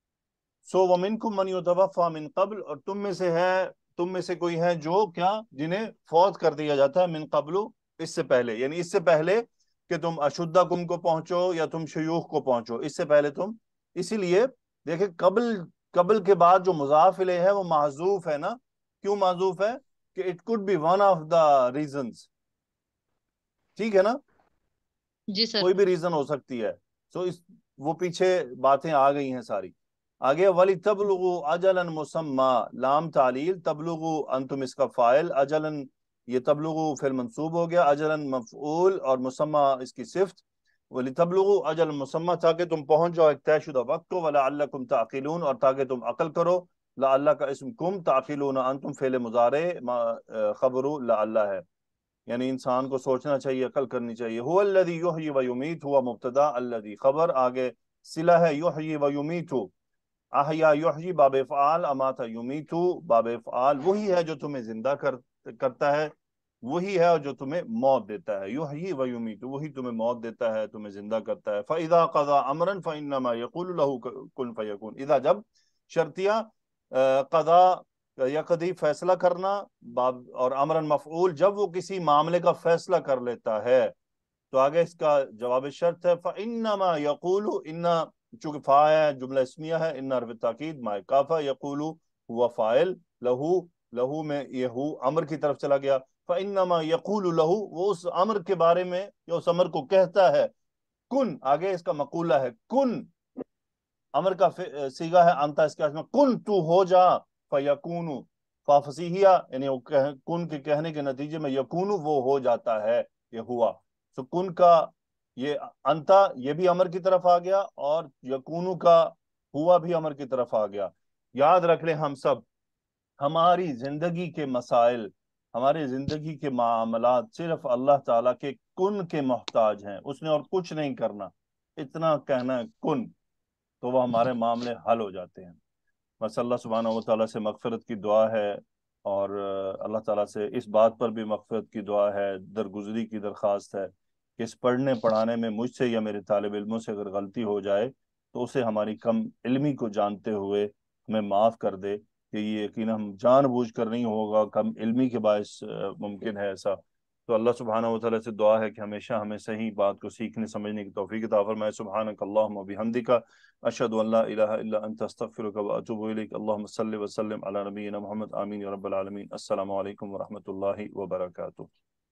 سو وَمِنْكُمْ مَنْ يُتَوَفَّى مِنْ قبل، اور تم میں سے ہے تم میں سے کوئی ہے جو کیا جنہیں فوت کر دیا جاتا ہے من قبل اس سے پہلے، یعنی اس سے پہلے کہ تم اشدکم کو پہنچو یا تم شیوخ کو پہنچو، اس سے پہلے تم، اسی لیے دیکھیں قبل قبل کے بعد جو مضاف الیہ ہے وہ محذوف ہے نا، کیوں محذوف ہے؟ کہ it could be one of the reasons, ٹھیک ہے نا، جی سر۔ کوئی بھی ریزن ہو سکتی ہے، سو اس وہ پیچھے باتیں آ گئی ہیں ساری۔ آگے وَلِتَبْلُغُوا أَجَلًا مُسَمَّى، لام تعلیل، تبلغوا انتم اس کا فائل، اجلاً یہ تبلغوا فعل منصوب ہو گیا، اجلاً مفعول اور مسمى اس کی صفت، وَلِتَبْلُغُوا أَجَلًا مُسَمَّى تاکہ تم پہنچ جاؤ ایک طے شدہ وقت کو، وَلَعَلَّكُمْ تَعْقِلُونَ اور تاکہ تم عقل کرو، لعلہ کا اسم کم، تعقلون انتم فعل مضارع خبر لعلہ ہے، یعنی انسان کو سوچنا چاہیے، عقل کرنی چاہیے۔ هو الذی یحیی و یمیت، ہوا مبتدا، الذی خبر، آگے صلہ ہے یحیی و یمیت، احیا یحیی باب افعال، امات یمیت باب افعال، وہی ہے جو تمہیں زندہ کر کرتا ہے، وہی ہے جو تمہیں موت دیتا ہے، یحیی و یمیت، وہی تمہیں موت دیتا ہے، تمہیں زندہ کرتا ہے۔ فاذا قضى امرا فانما يقول له كن فيكون، اذا جب شرطیہ قضا یقضی فیصلہ کرنا، باب اور امرن مفعول جب وہ کسی معاملے کا فیصلہ کر لیتا ہے، تو آگے اس کا جواب شرط ہے فَإِنَّمَا يَقُولُ، اِنَّا چونکہ فا ہے جملہ اسمیہ ہے، اِنَّا حرف تاکید مع کافہ، یقولو ہوا فائل، لہو لہو میں یہ ہو امر کی طرف چلا گیا، فَإِنَّمَا يَقُولُ لہو وہ اس امر کے بارے میں یا اس امر کو کہتا ہے، کن، آگے اس کا مقولہ ہے کن، امر کا صیغہ ہے انتا، اس کے میں کن تو ہو جا، فَيَكُونُ فَفَصِیحیہ یعنی کن کے کہنے کے نتیجے میں یکونو وہ ہو جاتا ہے، یہ ہوا، تو کن کا یہ انتا یہ بھی امر کی طرف آ گیا اور یکونو کا ہوا بھی امر کی طرف آ گیا۔ یاد رکھ لیں ہم سب، ہماری زندگی کے مسائل، ہماری زندگی کے معاملات صرف اللہ تعالیٰ کے کن کے محتاج ہیں، اس نے اور کچھ نہیں کرنا، اتنا کہنا ہے کن، تو وہ ہمارے معاملے حل ہو جاتے ہیں۔ بس اللہ سبحانہ و تعالیٰ سے مغفرت کی دعا ہے، اور اللہ تعالیٰ سے اس بات پر بھی مغفرت کی دعا ہے، درگزری کی درخواست ہے کہ اس پڑھنے پڑھانے میں مجھ سے یا میرے طالب علموں سے اگر غلطی ہو جائے تو اسے ہماری کم علمی کو جانتے ہوئے ہمیں معاف کر دے، کہ یہ یقین ہم جان بوجھ کر نہیں ہوگا، کم علمی کے باعث ممکن ہے ایسا، تو اللہ سبحانہ و تعالیٰ سے دعا ہے کہ ہمیشہ ہمیں صحیح بات کو سیکھنے سمجھنے کی توفیق عطا فرمائے۔ سبحانک اللہم و بحمدک، اشہد ان لا الہ الا انت، استغفرک و اتوب الیک۔ اللہم صلی وسلم علی نبینا محمد، آمین یا رب العالمین۔ السلام علیکم ورحمۃ اللہ وبرکاتہ۔